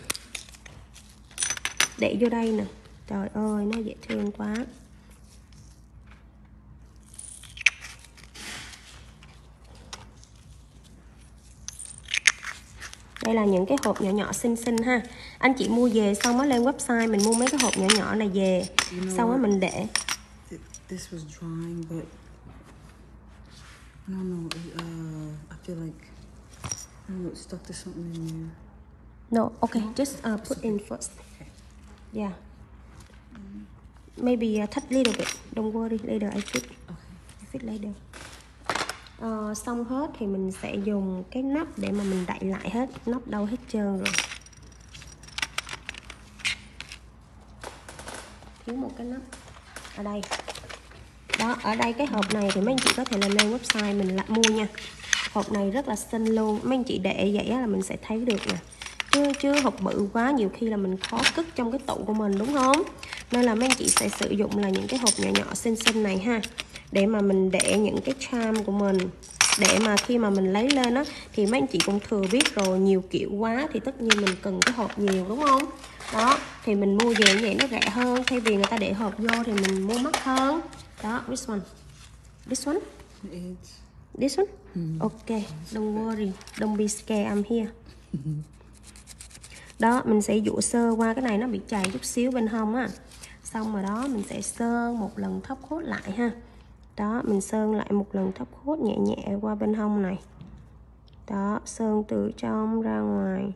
Để vô đây nè. Trời ơi, nó dễ thương quá. Đây là những cái hộp nhỏ nhỏ xinh xinh ha. Anh chị mua về xong mới lên website mình mua mấy cái hộp nhỏ nhỏ này về, you know xong rồi mình để. This was drying, but I don't know. Uh, I feel like I don't know. It stuck to something in there. No, okay, just uh, put in first. Yeah. Maybe uh, touch little bit. Don't worry, later I fix. Okay. I fix later. Uh, xong hết thì mình sẽ dùng cái nắp để mà mình đậy lại hết. Nắp đâu hết trơn rồi. Thiếu một cái nắp ở đây. Đó, ở đây cái hộp này thì mấy anh chị có thể là lên website mình lại mua nha. Hộp này rất là xinh luôn. Mấy anh chị để vậy là mình sẽ thấy được nè. Chứ, chứ hộp bự quá nhiều khi là mình khó cất trong cái tủ của mình, đúng không? Nên là mấy anh chị sẽ sử dụng là những cái hộp nhỏ nhỏ xinh xinh này ha, để mà mình để những cái charm của mình. Để mà khi mà mình lấy lên á, thì mấy anh chị cũng thừa biết rồi, nhiều kiểu quá thì tất nhiên mình cần cái hộp nhiều, đúng không? Đó, thì mình mua về như vậy nó rẻ hơn. Thay vì người ta để hộp vô thì mình mua mắc hơn. Đó, this one. This one? This one? Mm. Okay, don't worry, don't be scared, I'm here. Đó, mình sẽ dụ sơ qua cái này, nó bị chày chút xíu bên hông á. Xong rồi đó, mình sẽ sơn một lần top coat lại ha. Đó, mình sơn lại một lần top coat nhẹ nhẹ qua bên hông này. Đó, sơn từ trong ra ngoài.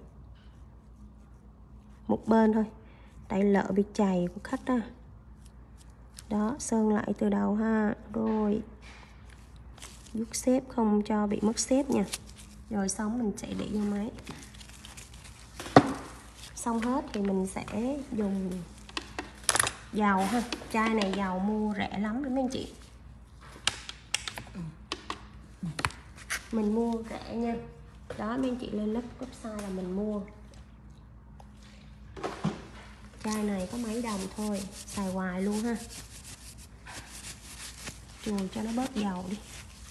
Một bên thôi, tại lỡ bị chày của khách đó. Đó, sơn lại từ đầu ha. Rồi vuốt xếp không cho bị mất xếp nha. Rồi xong mình sẽ để vô máy. Xong hết thì mình sẽ dùng dầu ha. Chai này dầu mua rẻ lắm đấy mấy anh chị. Mình mua rẻ nha. Đó, mấy anh chị lên lớp website là mình mua. Chai này có mấy đồng thôi, xài hoài luôn ha. chùi cho nó bớt dầu đi.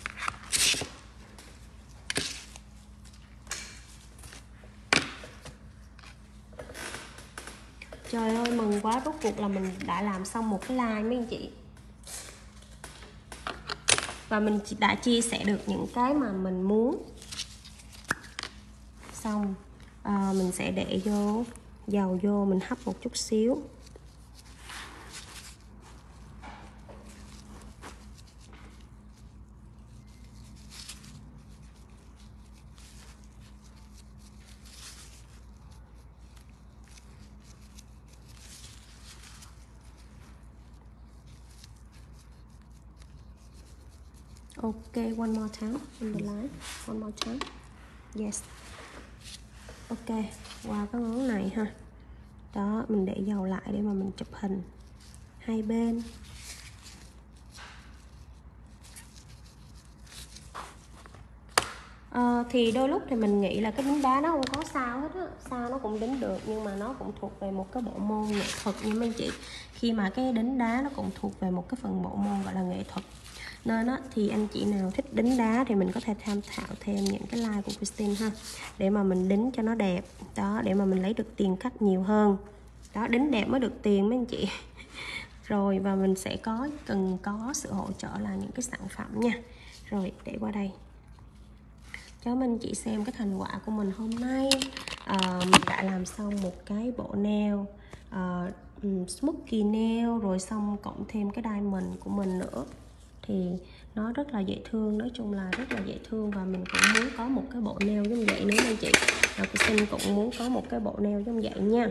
Trời ơi mừng quá, rốt cuộc là mình đã làm xong một cái like mấy anh chị. Và mình đã chia sẻ được những cái mà mình muốn. Xong à, mình sẽ để vô dầu vô, mình hấp một chút xíu. Ok, one more time in the line, one more time. Yes. Ok, qua cái ngón này ha. Đó, mình để dầu lại để mà mình chụp hình hai bên. À, thì đôi lúc thì mình nghĩ là cái đính đá nó không có sao hết á, sao nó cũng đính được, nhưng mà nó cũng thuộc về một cái bộ môn nghệ thuật nha mấy anh chị. Khi mà cái đính đá nó cũng thuộc về một cái phần bộ môn gọi là nghệ thuật, nên á thì anh chị nào thích đính đá thì mình có thể tham khảo thêm những cái like của Christine ha, để mà mình đính cho nó đẹp đó, để mà mình lấy được tiền khách nhiều hơn đó. Đính đẹp mới được tiền mấy anh chị. Rồi và mình sẽ có cần có sự hỗ trợ là những cái sản phẩm nha. Rồi để qua đây cho mình chị xem cái thành quả của mình hôm nay. À, mình đã làm xong một cái bộ nail uh, smoky nail, rồi xong cộng thêm cái diamond của mình nữa, thì nó rất là dễ thương, nói chung là rất là dễ thương. Và mình cũng muốn có một cái bộ nail giống vậy nữa anh chị. Và Christine cũng muốn có một cái bộ nail giống vậy nha.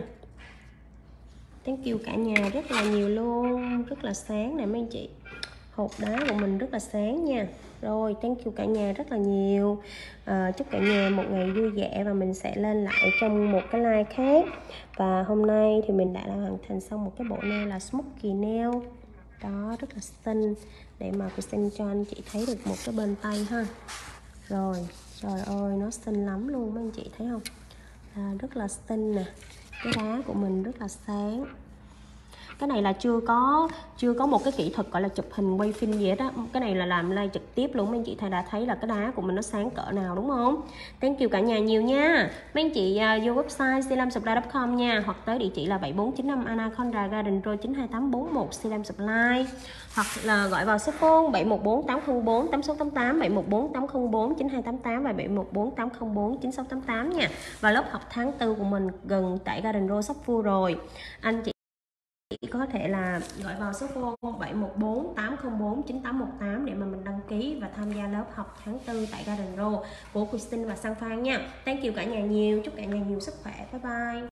Thank you cả nhà rất là nhiều luôn, rất là sáng nè mấy anh chị. Hộp đá của mình rất là sáng nha. Rồi thank you cả nhà rất là nhiều. à, Chúc cả nhà một ngày vui vẻ, và mình sẽ lên lại trong một cái like khác. Và hôm nay thì mình đã hoàn thành xong một cái bộ nail là smoky nail đó, rất là xinh, để mà Christine cho anh chị thấy được một cái bên tay ha. Rồi trời ơi nó xinh lắm luôn mấy anh chị thấy không, à, rất là xinh nè. Cái đá của mình rất là sáng. Cái này là chưa có chưa có một cái kỹ thuật gọi là chụp hình quay phim gì hết á. Cái này là làm live trực tiếp luôn. Mấy anh chị thấy đã thấy là cái đá của mình nó sáng cỡ nào đúng không? Thank you cả nhà nhiều nha. Mấy anh chị uh, vô website silam supply chấm com nha, hoặc tới địa chỉ là bảy bốn chín năm Anaconda Garden Road chín hai tám bốn một Silam Supply, hoặc là gọi vào số phone bảy một bốn tám không bốn tám sáu tám tám, bảy một bốn tám không bốn chín hai tám tám và bảy một bốn tám không bốn chín sáu tám tám nha. Và lớp học tháng tư của mình gần tại Garden Road sắp full rồi. Anh chị Chị có thể là gọi vào số phone bảy một bốn tám không bốn chín tám một tám để mà mình đăng ký và tham gia lớp học tháng tư tại Garden Road của Christine và Sang Phan nha. Thank you cả nhà nhiều, chúc cả nhà nhiều sức khỏe. Bye bye.